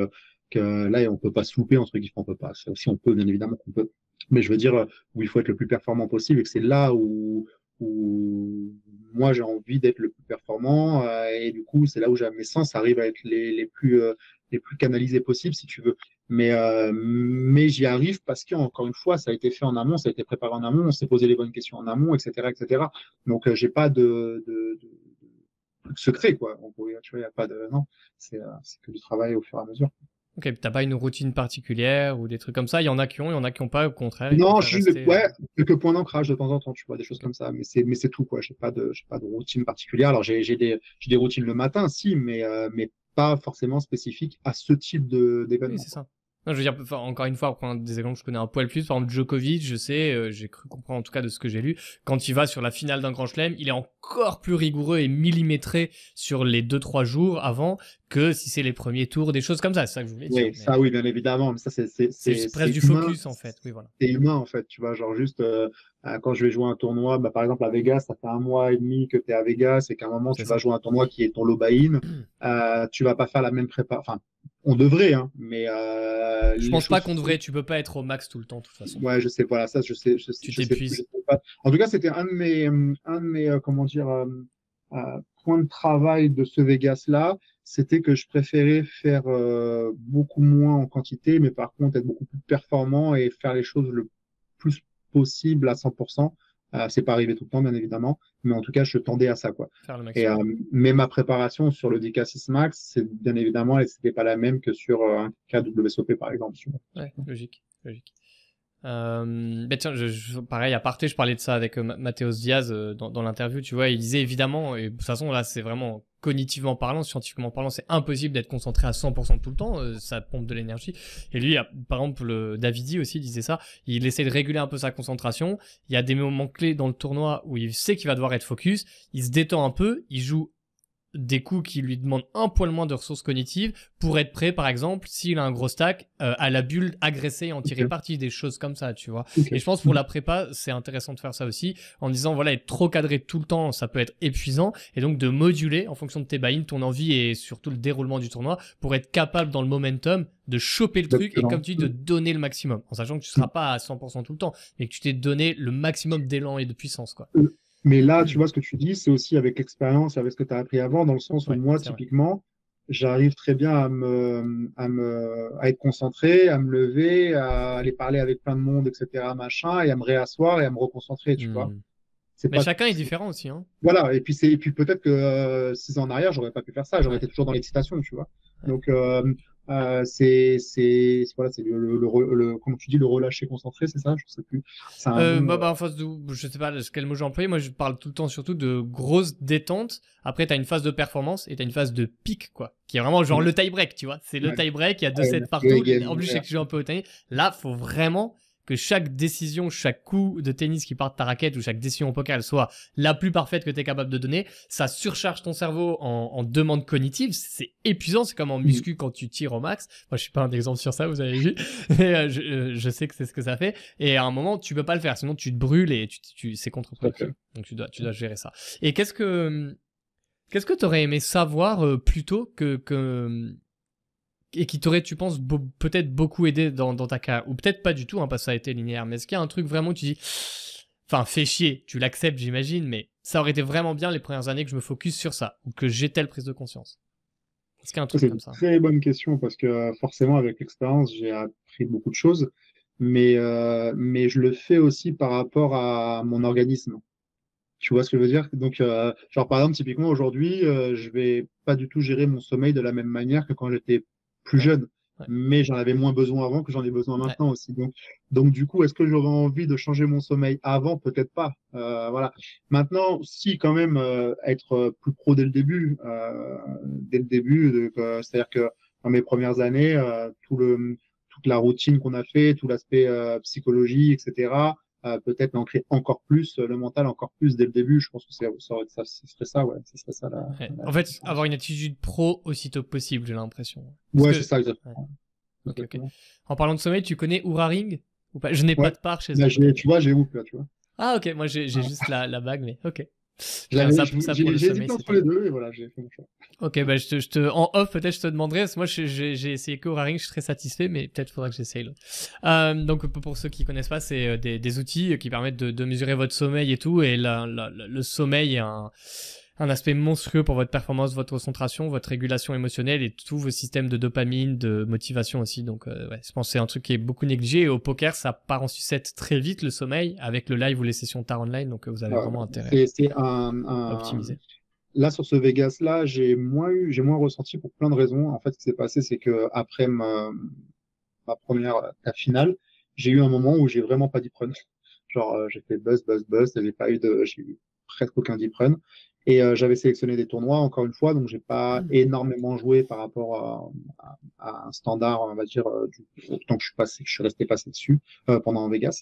que là, on peut pas se louper entre guillemets, on peut pas. Si on peut, bien évidemment qu'on peut. Mais je veux dire où il faut être le plus performant possible et que c'est là où moi j'ai envie d'être le plus performant et du coup c'est là où mes sens arrivent à être les plus canalisés possibles si tu veux. Mais j'y arrive parce qu'encore une fois, ça a été fait en amont, ça a été préparé en amont, on s'est posé les bonnes questions en amont, etc., etc. Donc j'ai pas de secret quoi. En gros, tu vois, il y a pas de non, c'est que du travail au fur et à mesure. Ok, t'as pas une routine particulière ou des trucs comme ça. Il y en a qui ont, il y en a qui ont pas. Au contraire, ils Non, préfèrent rester. ouais, quelques points d'ancrage de temps en temps, tu vois, des choses Ok. comme ça, mais c'est tout, quoi. J'ai pas de routine particulière. Alors, j'ai des routines le matin, si, mais pas forcément spécifiques à ce type Oui, d'événement, c'est quoi. ça. Non, je veux dire, enfin, encore une fois, pour prendre des exemples que je connais un poil plus, par exemple, Djokovic, je sais, j'ai cru comprendre en tout cas de ce que j'ai lu, quand il va sur la finale d'un grand chelem, il est encore plus rigoureux et millimétré sur les 2-3 jours avant que si c'est les premiers tours, des choses comme ça. C'est ça que je voulais dire. Oui, Mais ça, oui, bien évidemment, mais ça, c'est juste presque c'est du humain. focus, en fait. Oui, voilà. C'est humain, en fait, tu vois, genre juste quand je vais jouer un tournoi, bah, par exemple à Vegas, ça fait 1 mois et demi que tu es à Vegas et qu'à un moment C'est tu vas ça. jouer un tournoi qui est ton low-buy-in, tu vas pas faire la même prépa. Enfin, on devrait, hein, mais Je les pense pas choses qu'on devrait, tu peux pas être au max tout le temps, de toute façon. ouais, je sais, voilà, ça, Tu je t'épuises. sais pas. En tout cas, c'était un de mes comment dire, points de travail de ce Vegas-là, c'était que je préférais faire beaucoup moins en quantité, mais par contre être beaucoup plus performant et faire les choses le plus possible à 100%. C'est pas arrivé tout le temps, bien évidemment, mais en tout cas, je tendais à ça, quoi. Faire le Et, maximum. mais ma préparation sur le DK6 Max, c'est bien évidemment, c'était pas la même que sur un KWSOP, par exemple. Ouais, logique, logique. Ben tiens, pareil, à parté, je parlais de ça avec Mathéos Diaz dans l'interview, tu vois, il disait évidemment, et de toute façon là c'est vraiment cognitivement parlant, scientifiquement parlant, c'est impossible d'être concentré à 100% tout le temps, ça pompe de l'énergie. Et lui, par exemple, Davidi aussi disait ça, il essaie de réguler un peu sa concentration, il y a des moments clés dans le tournoi où il sait qu'il va devoir être focus, il se détend un peu, il joue des coups qui lui demandent un poil moins de ressources cognitives pour être prêt, par exemple, s'il a un gros stack, à la bulle, agresser et en tirer Ok, parti, des choses comme ça, tu vois. ok. Et je pense pour la prépa, c'est intéressant de faire ça aussi, en disant, voilà, être trop cadré tout le temps, ça peut être épuisant, et donc de moduler en fonction de tes buy-in, ton envie et surtout le déroulement du tournoi, pour être capable dans le momentum de choper le truc et comme Exactement. tu dis, de donner le maximum, en sachant que tu seras pas à 100% tout le temps, mais que tu t'es donné le maximum d'élan et de puissance, quoi. Mais là, tu vois, ce que tu dis, c'est aussi avec l'expérience, avec ce que tu as appris avant, dans le sens où Ouais, moi, c'est vrai. typiquement, j'arrive très bien à être concentré, à me lever, à aller parler avec plein de monde, etc., machin, et à me réasseoir et à me reconcentrer, tu vois. Hmm. C'est Mais pas, chacun est différent aussi, hein. voilà. Et puis peut-être que 6 ans en arrière, j'aurais pas pu faire ça, j'aurais Ouais, été toujours dans l'excitation, tu vois. ouais. Donc, voilà, c'est comment tu dis, le relâcher concentré, c'est ça? Je sais plus. C'est un nom. En face de, je sais pas quel mot j'ai employé. Moi, je parle tout le temps surtout de grosse détente. Après, t'as une phase de performance et t'as une phase de pic, quoi. Qui est vraiment genre Ouais, le tie break, tu vois. C'est le ouais, tie break. Il y a deux ouais, sets le partout. En game, plus, je sais ouais. que je joue un peu au tennis. Là, faut vraiment que chaque décision, chaque coup de tennis qui part de ta raquette ou chaque décision au poker, elle soit la plus parfaite que t'es capable de donner. Ça surcharge ton cerveau en demande cognitive. C'est épuisant. C'est comme en Mm. muscu quand tu tires au max. Moi, je suis pas un exemple sur ça, vous avez vu. Mais je sais que c'est ce que ça fait. Et à un moment, tu peux pas le faire, sinon tu te brûles et c'est Tout à contre-productif. fait. Donc tu dois gérer ça. Et qu'est-ce que t'aurais aimé savoir plus tôt et qui t'aurait, tu penses, peut-être beaucoup aidé dans ta carrière, ou peut-être pas du tout, hein, parce que ça a été linéaire. Mais est-ce qu'il y a un truc vraiment où tu dis, enfin, fais chier, tu l'acceptes, j'imagine, mais ça aurait été vraiment bien les premières années que je me focus sur ça ou que j'ai telle prise de conscience. Est-ce qu'il y a un Ça, truc c'est comme une ça? très bonne question parce que forcément, avec l'expérience, j'ai appris beaucoup de choses, mais je le fais aussi par rapport à mon organisme. Tu vois ce que je veux dire? Donc, genre, par exemple, typiquement, aujourd'hui, je vais pas du tout gérer mon sommeil de la même manière que quand j'étais plus Ouais, jeune. ouais, Mais j'en avais moins besoin avant que j'en ai besoin ouais. maintenant aussi. Donc du coup, est-ce que j'aurais envie de changer mon sommeil avant? Peut-être pas. Voilà. Maintenant, si quand même être plus pro dès le début, c'est-à-dire que dans mes premières années, toute la routine qu'on a fait, tout l'aspect psychologie, etc., peut-être l'ancrer encore plus, le mental encore plus dès le début. Je pense que ce serait ça, ouais. Ce serait ça Ouais. la En fait, avoir différence. une attitude pro aussitôt que possible, j'ai l'impression. Parce Ouais, c'est que, ça, ouais. exactement. Ok, ok. Exactement. En parlant de sommeil, tu connais Oura Ring ou pas? Je n'ai pas Ouais. de part chez Là, eux. Ok. tu vois, j'ai où, là, tu vois. Ah, ok. Moi, j'ai Ah, juste la bague, mais ok. Ça pour le J'ai sommeil, hésité entre les deux et voilà, j'ai fait mon choix. Ok, bah en off peut-être je te demanderai, parce que moi j'ai essayé que Oura Ring, je suis très satisfait, mais peut-être faudra que j'essaye l'autre. Donc pour ceux qui connaissent pas, c'est des outils qui permettent de mesurer votre sommeil et tout, et le sommeil est un aspect monstrueux pour votre performance, votre concentration, votre régulation émotionnelle et tous vos systèmes de dopamine, de motivation aussi. Donc ouais, je pense que c'est un truc qui est beaucoup négligé, et au poker ça part en sucette très vite le sommeil, avec le live ou les sessions tard online, donc vous avez vraiment intérêt C'est à optimiser. Là, sur ce Vegas-là, j'ai moins ressenti pour plein de raisons. En fait, ce qui s'est passé, c'est que après ma première ta finale, j'ai eu un moment où j'ai vraiment pas deep run. Genre, j'ai fait buzz, buzz, buzz, j'ai eu presque aucun deep run. Et j'avais sélectionné des tournois, encore une fois, donc j'ai pas énormément joué par rapport à un standard, on va dire, autant que je suis resté passé dessus pendant Vegas.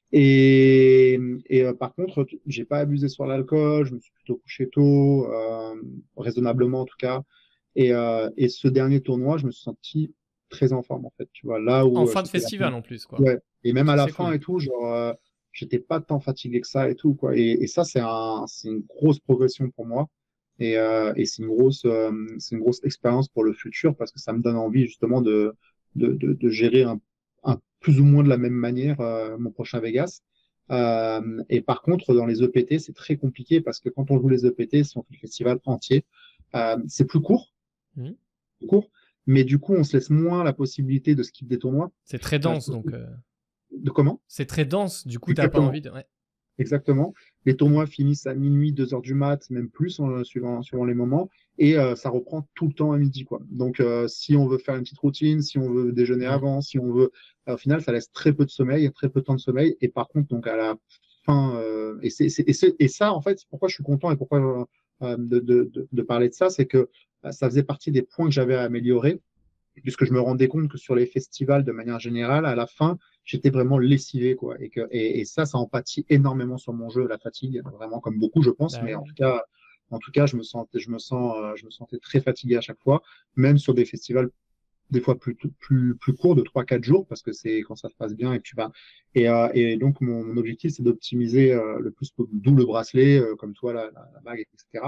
Par contre, j'ai pas abusé sur l'alcool, je me suis plutôt couché tôt, raisonnablement en tout cas. Et ce dernier tournoi, je me suis senti très en forme en fait. Tu vois, là En où fin de c'était la festival en plus, quoi. ouais. Et même à la C'est fin cool. et tout, genre, j'étais pas tant fatigué que ça et tout quoi. Et ça, c'est une grosse progression pour moi. Et c'est une grosse expérience pour le futur parce que ça me donne envie justement de gérer un plus ou moins de la même manière mon prochain Vegas. Et par contre, dans les EPT, c'est très compliqué parce que quand on joue les EPT, si on fait le festival entier, c'est Mhm. plus court, mais du coup, on se laisse moins la possibilité de skip des tournois. C'est très dense, Surtout- donc de comment? c'est très dense. Du coup, t'as pas Exactement. envie de. Ouais. Exactement. Les tournois finissent à minuit, 2 heures du mat, même plus, suivant les moments. Et ça reprend tout le temps à midi, quoi. Donc, si on veut faire une petite routine, si on veut déjeuner Mhm. avant, si on veut... au final, ça laisse très peu de sommeil, très peu de temps de sommeil. Et par contre, donc à la fin... et ça, en fait, pourquoi je suis content et pourquoi de parler de ça, c'est que ça faisait partie des points que j'avais à améliorer puisque je me rendais compte que sur les festivals, de manière générale, à la fin, j'étais vraiment lessivé, quoi. Et ça en pâtit énormément sur mon jeu, la fatigue, vraiment comme beaucoup, je pense. Bah Mais ouais. en tout cas, je me sentais très fatigué à chaque fois, même sur des festivals des fois plus court de 3 4 jours parce que c'est quand ça se passe bien et que tu vas et donc mon objectif c'est d'optimiser le plus d'où le bracelet comme toi la bague etc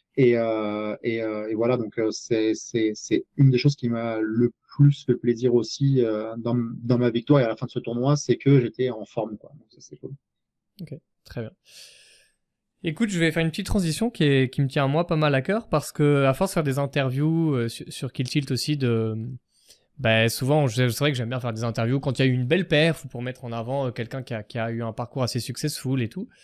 et voilà donc c'est une des choses qui m'a le plus fait plaisir aussi dans ma victoire et à la fin de ce tournoi c'est que j'étais en forme quoi donc ça c'est cool. Ok, très bien. Écoute, je vais faire une petite transition qui me tient à moi pas mal à cœur, parce que à force de faire des interviews sur Kill Tilt aussi, bah, souvent, c'est vrai que j'aime bien faire des interviews quand il y a eu une belle perf ou pour mettre en avant quelqu'un qui a eu un parcours assez successful et tout.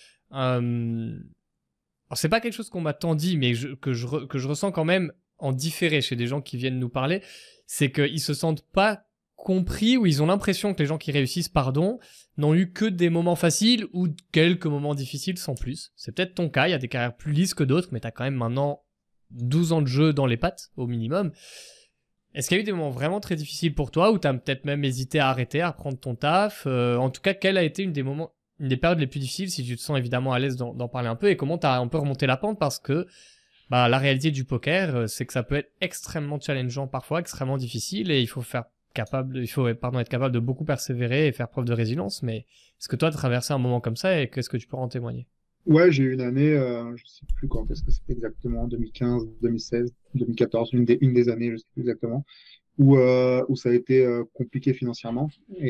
Alors, c'est pas quelque chose qu'on m'a tant dit, mais que je ressens quand même en différé chez des gens qui viennent nous parler, c'est qu'ils se sentent pas compris, ou ils ont l'impression que les gens qui réussissent, pardon, n'ont eu que des moments faciles ou quelques moments difficiles sans plus. C'est peut-être ton cas, il y a des carrières plus lisses que d'autres, mais t'as quand même maintenant 12 ans de jeu dans les pattes, au minimum. Est-ce qu'il y a eu des moments vraiment très difficiles pour toi, où t'as peut-être même hésité à arrêter, à reprendre ton taf en tout cas, quel a été une des périodes les plus difficiles, si tu te sens évidemment à l'aise d'en parler un peu, et comment t'as un peu remonté la pente, parce que bah, la réalité du poker, c'est que ça peut être extrêmement challengeant parfois, extrêmement difficile, et il faut être capable de beaucoup persévérer et faire preuve de résilience. Mais est-ce que toi, tu as traversé un moment comme ça, et qu'est-ce que tu peux en témoigner? Ouais, j'ai eu une année, je sais plus quand est-ce que c'était exactement, 2015, 2016, 2014, une des années, je sais plus exactement, où ça a été compliqué financièrement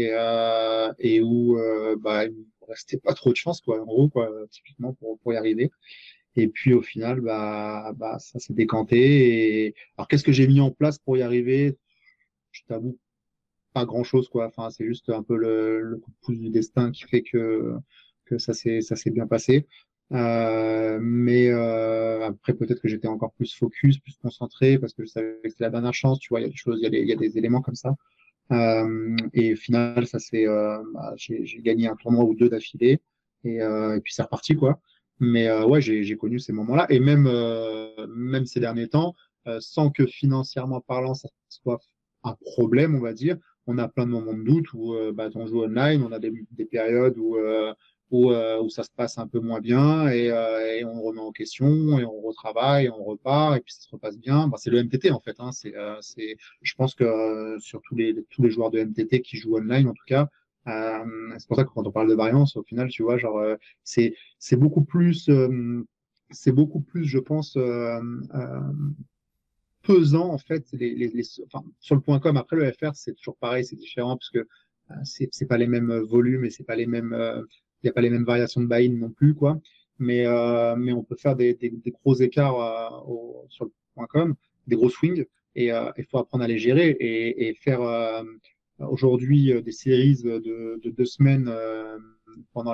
et où bah, il ne restait pas trop de chance, quoi, en gros, quoi, typiquement pour y arriver. Et puis au final, bah, ça s'est décanté. Alors, qu'est-ce que j'ai mis en place pour y arriver? Je t'avoue, pas grand-chose, quoi. Enfin, c'est juste un peu le coup de pouce du destin qui fait que ça s'est bien passé. Mais après, peut-être que j'étais encore plus focus, plus concentré, parce que je savais que c'était la dernière chance. Tu vois, il y a des choses, il y a des éléments comme ça. Et au final, j'ai gagné un tournoi ou deux d'affilée. Et puis c'est reparti, quoi. Mais ouais, j'ai connu ces moments-là. Et même ces derniers temps, sans que financièrement parlant, ça soit un problème, on va dire, on a plein de moments de doute où bah, on joue online, on a des périodes où ça se passe un peu moins bien et on remet en question et on retravaille, et on repart et puis ça se repasse bien. Bah, c'est le MTT en fait. Hein, je pense que sur tous les joueurs de MTT qui jouent online, en tout cas, c'est pour ça que quand on parle de variance, au final, tu vois, genre, c'est beaucoup plus c'est beaucoup plus, je pense, pesant en fait enfin, sur le point .com. Après le FR c'est toujours pareil, c'est différent parce que c'est pas les mêmes volumes et c'est pas les mêmes il y a pas les mêmes variations de buy-in non plus quoi. Mais on peut faire des gros écarts sur le point .com, des gros swings et il faut apprendre à les gérer et faire aujourd'hui des séries de 2 semaines pendant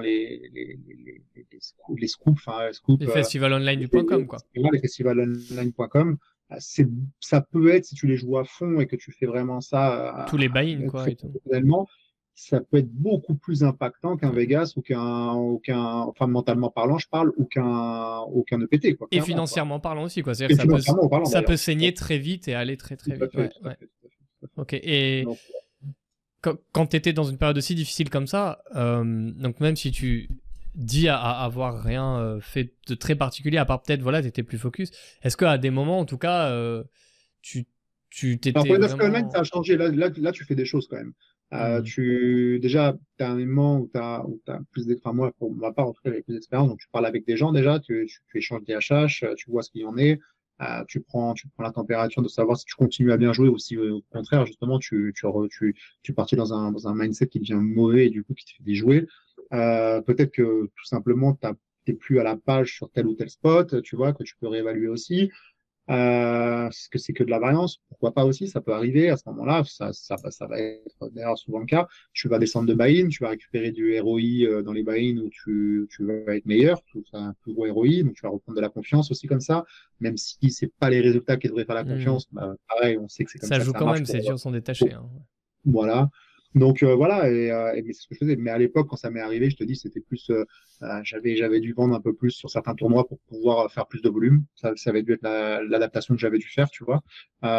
les scoops, enfin scoops, Les festivals online du point .com, quoi. les festivals online.com, ça peut être, si tu les joues à fond et que tu fais vraiment ça Tous les buy-in, quoi, très et tout. professionnellement, ça peut être beaucoup plus impactant qu'un Vegas enfin mentalement parlant, je parle, ou qu'un EPT, quoi, Et clairement, quoi. financièrement parlant aussi, quoi. Et C'est-à-dire que financièrement parlant, ça d'ailleurs. peut saigner très vite et aller très Tout très à vite. fait, Ouais, tout à ouais. fait, tout à fait, tout à fait. Ok. Et Donc, quand tu étais dans une période aussi difficile comme ça, donc même si tu dis à avoir rien fait de très particulier, à part peut-être, voilà, tu étais plus focus, est-ce qu'à des moments, en tout cas, tu tu alors pour t'étais les Nascar Online, ça vraiment... a changé. Là, tu fais des choses quand même. Hmm. Déjà, tu as un moment où tu as, plus d'expérience. Enfin, moi, pour ma part, en tout cas, j'avais plus d'expérience. Donc, tu parles avec des gens déjà, tu échanges des HH, tu vois ce qu'il y en est. Tu prends la température de savoir si tu continues à bien jouer ou si, au contraire, justement, tu partis dans un mindset qui devient mauvais et du coup, qui te fait déjouer. Peut-être que tout simplement, tu n'es plus à la page sur tel ou tel spot, tu vois, que tu peux réévaluer aussi. Est-ce que c'est que de la variance? Pourquoi pas aussi? Ça peut arriver à ce moment-là. Ça va être d'ailleurs souvent le cas. Tu vas descendre de buy-in, tu vas récupérer du ROI dans les buy-in où tu vas être meilleur, tu as un plus gros ROI, donc tu vas reprendre de la confiance aussi comme ça. Même si c'est pas les résultats qui devraient faire la Hmm. confiance, bah, pareil, on sait que c'est comme Ça ça que joue ça quand marche même, c'est dur de s'en détacher. pour Hein. voilà. Donc voilà, mais c'est ce que je faisais. Mais à l'époque, quand ça m'est arrivé, je te dis, c'était plus, j'avais dû vendre un peu plus sur certains tournois pour pouvoir faire plus de volume. Ça avait dû être l'adaptation que j'avais dû faire, tu vois.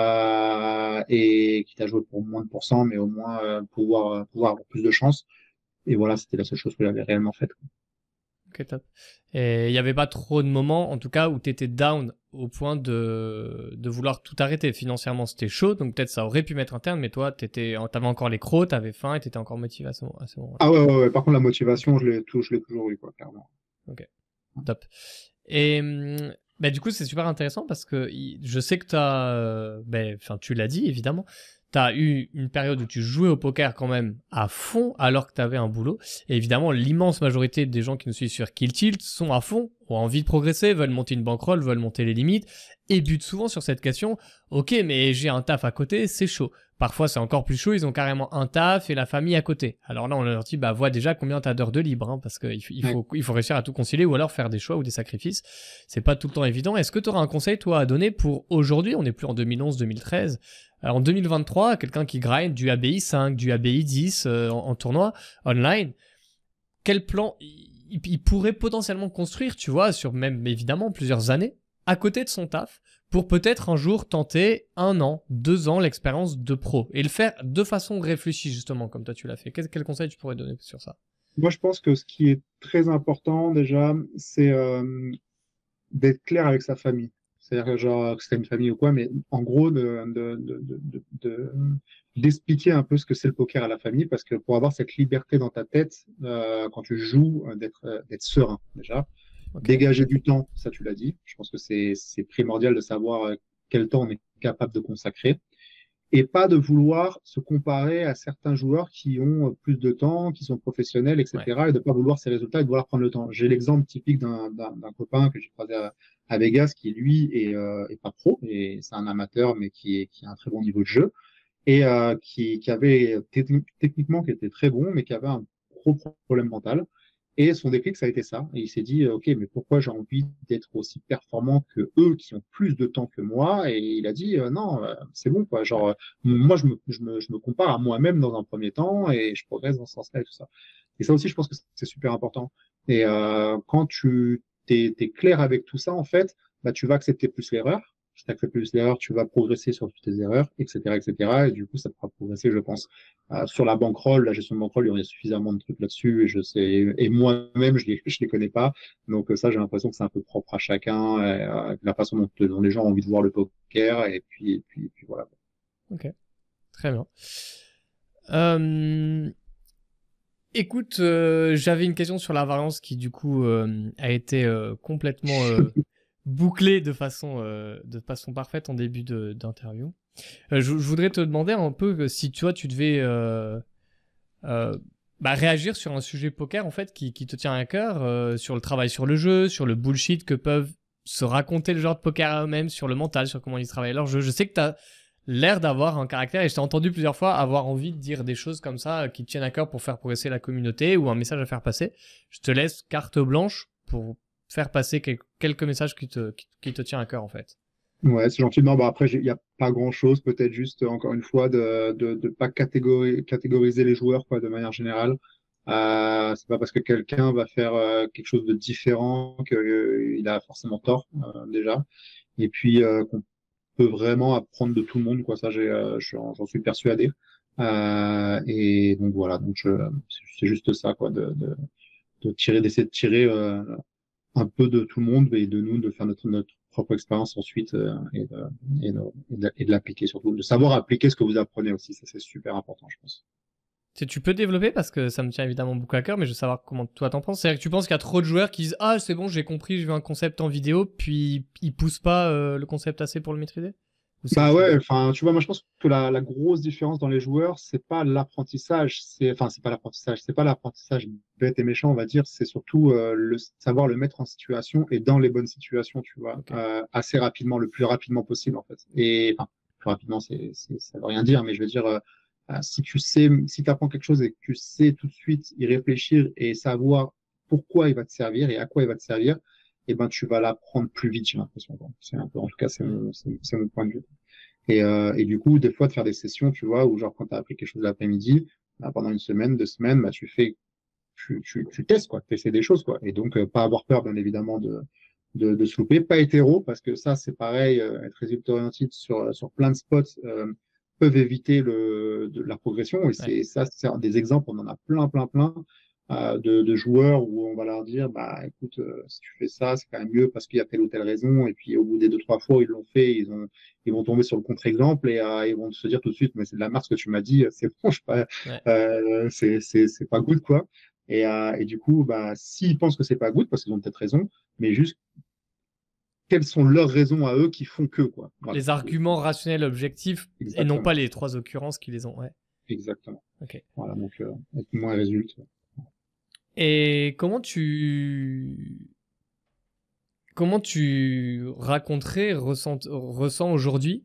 Et quitte à jouer pour moins de pourcents, mais au moins pouvoir avoir plus de chance. Et voilà, c'était la seule chose que j'avais réellement faite. Ok, top. Et il n'y avait pas trop de moments, en tout cas, où tu étais down au point de vouloir tout arrêter. Financièrement, c'était chaud, donc peut-être ça aurait pu mettre un terme, mais toi, t'avais encore les crocs, t'avais faim et t'étais encore motivé à ce moment-là. Ah ouais, ouais, ouais. Par contre, la Ok, motivation, je l'ai toujours eu, quoi, clairement. ok, top. Et bah, du coup, c'est super intéressant parce que je sais que tu l'as dit évidemment, tu as eu une période où tu jouais au poker quand même à fond alors que tu avais un boulot. Et évidemment, l'immense majorité des gens qui nous suivent sur Kill Tilt sont à fond, ont envie de progresser, veulent monter une bankroll, veulent monter les limites et butent souvent sur cette question. Ok, mais j'ai un taf à côté, c'est chaud. Parfois, c'est encore plus chaud, ils ont carrément un taf et la famille à côté. Alors là, on leur dit, bah, vois déjà combien t'as d'heures de libre, hein, parce Ouais. il faut réussir à tout concilier ou alors faire des choix ou des sacrifices. C'est pas tout le temps évident. Est-ce que tu auras un conseil, toi, à donner pour aujourd'hui? On n'est plus en 2011, 2013. En 2023, quelqu'un qui grind du ABI 5, du ABI 10 en tournoi online, quel plan il pourrait potentiellement construire, tu vois, sur même évidemment plusieurs années, à côté de son taf, pour peut-être un jour tenter 1 an, 2 ans l'expérience de pro et le faire de façon réfléchie, justement, comme toi tu l'as fait. Quel conseil tu pourrais donner sur ça? Moi, je pense que ce qui est très important déjà, c'est d'être clair avec sa famille. C'est-à-dire que genre que c'est une famille ou quoi, mais en gros d'expliquer un peu ce que c'est le poker à la famille, parce que pour avoir cette liberté dans ta tête quand tu joues, d'être serein déjà, Ok. dégager du temps, ça tu l'as dit. Je pense que c'est primordial de savoir quel temps on est capable de consacrer et pas de vouloir se comparer à certains joueurs qui ont plus de temps, qui sont professionnels, Ouais. etc., et de ne pas vouloir ces résultats et de vouloir prendre le temps. J'ai l'exemple typique d'un copain que j'ai croisé à Vegas qui, lui, est pas pro, et c'est un amateur, mais qui a un très bon niveau de jeu, et qui avait techniquement qui était très bon, mais qui avait un gros problème mental. Et son déclic, ça a été ça. Et il s'est dit, OK, mais pourquoi j'ai envie d'être aussi performant que eux qui ont plus de temps que moi? Et il a dit, non, c'est bon, quoi. Ouais. Genre, moi, je me compare à moi-même dans un premier temps et je progresse dans ce sens-là et tout ça. Et ça aussi, je pense que c'est super important. Et quand tu t'es clair avec tout ça, en fait, bah, tu vas accepter plus l'erreur. Si tu acceptes plus l'erreur, tu vas progresser sur toutes tes erreurs, etc., etc. Et du coup, ça te fera progresser, je pense. Sur la bankroll, la gestion de bankroll, il y a suffisamment de trucs là-dessus et je sais, et moi-même, je les connais pas. Donc ça, j'ai l'impression que c'est un peu propre à chacun, la façon dont les gens ont envie de voir le poker et puis voilà. Ok. Très bien. Euh, Écoute, j'avais une question sur la variance qui du coup a été complètement bouclée de façon parfaite en début d'interview. Je voudrais te demander un peu si toi tu devais euh, réagir sur un sujet poker en fait qui te tient à cœur, sur le travail sur le jeu, sur le bullshit que peuvent se raconter le joueur de poker à eux-mêmes, sur le mental, sur comment ils travaillent leur jeu. Je sais que tu as l'air d'avoir un caractère et je t'ai entendu plusieurs fois avoir envie de dire des choses comme ça qui te tiennent à cœur pour faire progresser la communauté ou un message à faire passer. Je te laisse carte blanche pour faire passer quelques messages qui te tient à cœur en fait. Ouais, c'est gentil. Non, bah après, il n'y a pas grand-chose, peut-être juste, encore une fois, de pas catégoriser les joueurs, quoi, de manière générale. C'est pas parce que quelqu'un va faire quelque chose de différent qu'il a forcément tort, déjà. Et puis, qu'on peut vraiment apprendre de tout le monde, quoi. Ça, j'en suis persuadé. Et donc, voilà. Donc, c'est juste ça, quoi, d'essayer de tirer un peu de tout le monde et de nous, de faire notre propre expérience ensuite et de l'appliquer surtout, de savoir appliquer ce que vous apprenez aussi, ça c'est super important, je pense. Tu peux développer parce que ça me tient évidemment beaucoup à cœur, mais je veux savoir comment toi t'en penses. C'est-à-dire que tu penses qu'il y a trop de joueurs qui disent ah c'est bon j'ai compris, je veux un concept en vidéo, puis ils poussent pas le concept assez pour le maîtriser. Ou c'est autre Bah chose? ouais, enfin, tu vois, moi je pense que la grosse différence dans les joueurs, c'est pas l'apprentissage, c'est pas l'apprentissage bête et méchant, on va dire, c'est surtout savoir le mettre en situation et dans les bonnes situations, tu vois, Ok. assez rapidement, le plus rapidement possible en fait. Et enfin, plus rapidement, ça veut rien dire, mais je veux dire, si tu sais, si tu apprends quelque chose et que tu sais tout de suite y réfléchir et savoir pourquoi il va te servir et à quoi il va te servir, eh ben tu vas l'apprendre plus vite, j'ai l'impression. Quoi. C'est un peu, en tout cas, Hmm. c'est mon point de vue. Et du coup, des fois, de faire des sessions, tu vois, où genre quand tu as appris quelque chose l'après-midi, bah, pendant une semaine, 2 semaines, bah, tu testes, quoi, tu essaies des choses, quoi. Et donc, pas avoir peur, bien évidemment, de se louper. Pas hétéro, parce que ça, c'est pareil, être résultat orienté sur plein de spots peuvent éviter la progression. Et Ouais. c'est des exemples, on en a plein, plein, plein. De joueurs où on va leur dire bah écoute si tu fais ça c'est quand même mieux parce qu'il y a telle ou telle raison et puis au bout des 2 3 fois ils l'ont fait ils vont tomber sur le contre-exemple et ils vont se dire tout de suite mais c'est de la merde ce que tu m'as dit c'est bon je sais pas Ouais. c'est pas good quoi et du coup bah s'ils pensent que c'est pas good parce qu'ils ont peut-être raison mais juste quelles sont leurs raisons à eux qui font que quoi voilà Les arguments rationnels objectifs et non pas exactement les trois occurrences qui les ont. Ouais. exactement Ok. voilà donc être moins résulte. Et comment tu raconterais, ressens aujourd'hui,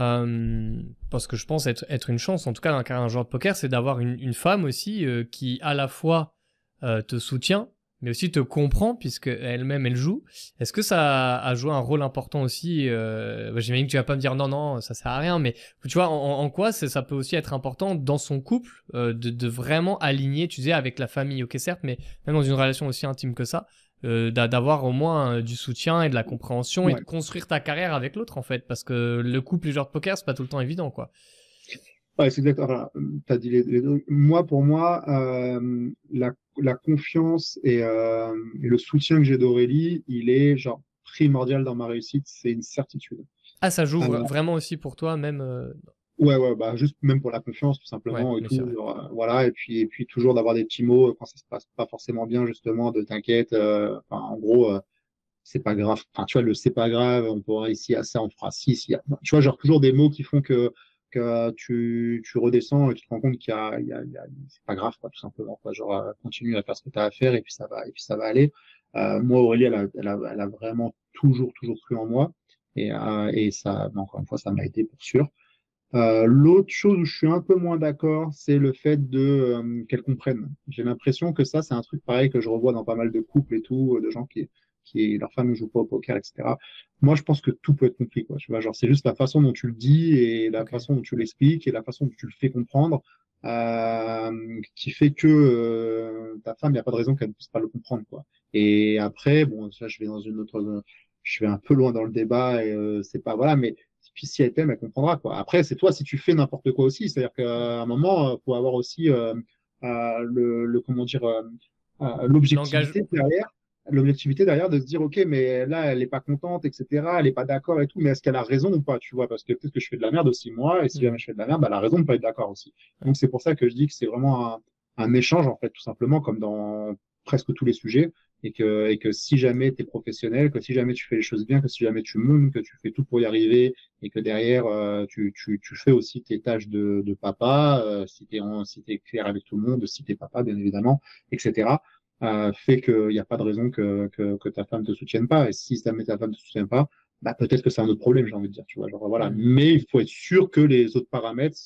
parce que je pense être une chance, en tout cas dans le cas d'un joueur de poker, c'est d'avoir une femme aussi qui à la fois te soutient, mais aussi te comprend, puisque elle-même elle joue. Est-ce que ça a joué un rôle important aussi j'imagine que tu vas pas me dire non, non, ça sert à rien, mais tu vois, en quoi ça peut aussi être important dans son couple de vraiment aligner, tu disais, avec la famille, ok certes, mais même dans une relation aussi intime que ça, d'avoir au moins du soutien et de la compréhension et de Ouais. construire ta carrière avec l'autre en fait parce que le couple et joueur de poker c'est pas tout le temps évident quoi. Ouais, c'est exactement. Voilà, tu as dit les deux. Moi, pour moi, la confiance et le soutien que j'ai d'Aurélie, il est genre primordial dans ma réussite. C'est une certitude. Ah ça joue Euh, vraiment aussi pour toi même ouais, bah juste même pour la confiance, tout ouais simplement et bien sûr tout. ouais. Genre, voilà. Et puis toujours d'avoir des petits mots quand ça se passe pas forcément bien, justement, de t'inquiète. Enfin, en gros, c'est pas grave. Enfin, tu vois, le c'est pas grave. On pourra ici à ça, on fera ci, ci. Tu vois, genre toujours des mots qui font que tu redescends et tu te rends compte c'est pas grave, quoi, tout simplement, quoi. Genre, continue à faire ce que tu as à faire et puis ça va aller. Moi, Aurélie, elle a vraiment toujours, toujours cru en moi. Et ça, bah, encore une fois, ça m'a aidé pour sûr. L'autre chose où je suis un peu moins d'accord, c'est le fait qu'elle comprenne. J'ai l'impression que ça, c'est un truc pareil que je revois dans pas mal de couples et tout, de gens qui leur femme ne joue pas au poker, etc. Moi, je pense que tout peut être compris, quoi. Tu vois, genre, c'est juste la façon dont tu le dis et la Ok. façon dont tu l'expliques et la façon dont tu le fais comprendre, qui fait que ta femme, il n'y a pas de raison qu'elle ne puisse pas le comprendre, quoi. Et après, bon, ça, je vais un peu loin dans le débat et c'est pas, voilà, mais puis si elle t'aime, elle comprendra, quoi. Après, c'est toi si tu fais n'importe quoi aussi. C'est-à-dire qu'à un moment, faut avoir aussi comment dire, L'engagement l'objectivité derrière de se dire, OK, mais là, elle n'est pas contente, etc. Elle n'est pas d'accord et tout, mais est-ce qu'elle a raison ou pas, tu vois? Parce que peut-être que je fais de la merde aussi, moi, et si jamais je fais de la merde, bah, elle a raison de pas être d'accord aussi. Donc, c'est pour ça que je dis que c'est vraiment un échange, en fait, tout simplement, comme dans presque tous les sujets. Et que si jamais tu es professionnel, que si jamais tu fais les choses bien, que si jamais tu montes, que tu fais tout pour y arriver, et que derrière, tu fais aussi tes tâches de papa, si t'es clair avec tout le monde, si t'es papa, bien évidemment, etc., fait qu'il n'y a pas de raison que ta femme te soutienne pas. Et si jamais ta femme te soutient pas, bah, peut-être que c'est un autre problème, j'ai envie de dire, tu vois. Genre, voilà. Hmm. Mais il faut être sûr que les autres paramètres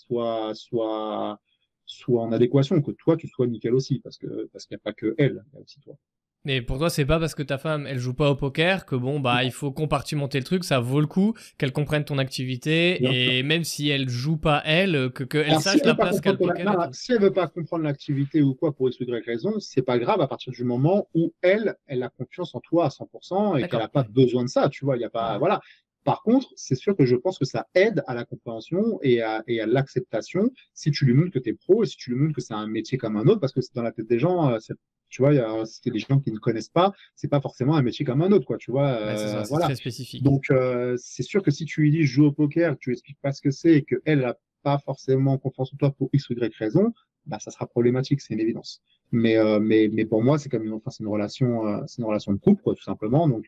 soient en adéquation, que toi, tu sois nickel aussi, parce qu'il n'y a pas que elle, il y a aussi toi. Mais pour toi, c'est pas parce que ta femme, elle joue pas au poker que bon, bah, il faut compartimenter le truc, ça vaut le coup qu'elle comprenne ton Bien sûr. activité et même si elle joue pas elle, qu'elle Alors, si sache elle la veut pas place qu'a comprendre le poker non, et tout. si elle veut pas comprendre l'activité ou quoi pour X ou Y raison, c'est pas grave à partir du moment où elle a confiance en toi à 100% et qu'elle D'accord, a pas ouais. besoin de ça, tu vois, il y a pas, Ouais. voilà. Par contre, c'est sûr que je pense que ça aide à la compréhension et à l'acceptation si tu lui montres que tu es pro et si tu lui montres que c'est un métier comme un autre, parce que c'est dans la tête des gens, tu vois, c'est des gens qui ne connaissent pas, c'est pas forcément un métier comme un autre, quoi, tu vois, Ouais, c'est ça, c'est voilà. très spécifique. Donc, c'est sûr que si tu lui dis je joue au poker, que tu lui expliques pas ce que c'est et qu'elle a pas forcément confiance en toi pour X ou Y raison, bah, ça sera problématique, c'est une évidence. Mais pour moi, c'est comme enfin, c'est une relation de couple, quoi, tout simplement. Donc,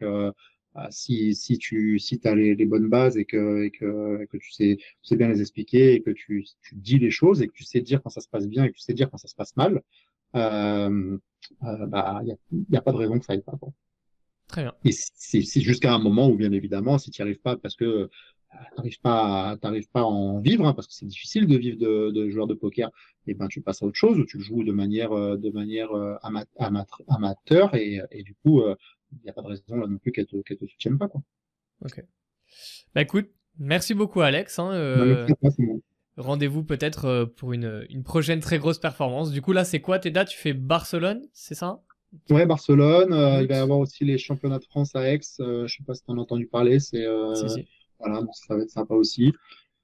si t'as les bonnes bases et que tu sais bien les expliquer et que tu dis les choses et que tu sais dire quand ça se passe bien et que tu sais dire quand ça se passe mal, euh, bah, y a pas de raison que ça aille pas, quoi. Très bien. Et c'est jusqu'à un moment où, bien évidemment, si tu n'y arrives pas parce que t'arrives pas à en vivre, hein, parce que c'est difficile de vivre de joueur de poker, et ben tu passes à autre chose, ou tu le joues de manière amateur, et du coup, il n'y a pas de raison là non plus qu'elle te soutienne pas, quoi. Ok. Bah écoute, merci beaucoup Alex, hein, Non, mais c'est pas, c'est bon. rendez-vous peut-être pour une prochaine très grosse performance. Du coup là, c'est quoi tes dates? Tu fais Barcelone, c'est ça? Ouais, Barcelone, En il va y août? avoir aussi les championnats de France à Aix, je sais pas si tu en as entendu parler, Si, si. voilà, donc ça va être sympa aussi.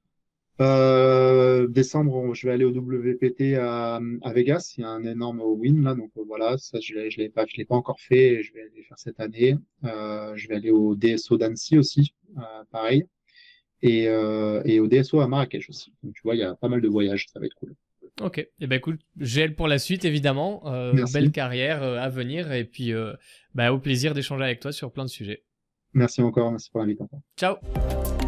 Décembre, je vais aller au WPT à Vegas. Il y a un énorme win là, donc voilà, ça je l'ai pas encore fait. Et je vais aller faire cette année. Je vais aller au DSO d'Annecy aussi, pareil, et au DSO à Marrakech aussi. Donc tu vois, il y a pas mal de voyages, ça va être cool. Ok. Et ben écoute, GL pour la suite évidemment. Belle Merci, carrière à venir et puis bah, au plaisir d'échanger avec toi sur plein de sujets. merci encore, merci pour l'invitation. Ciao.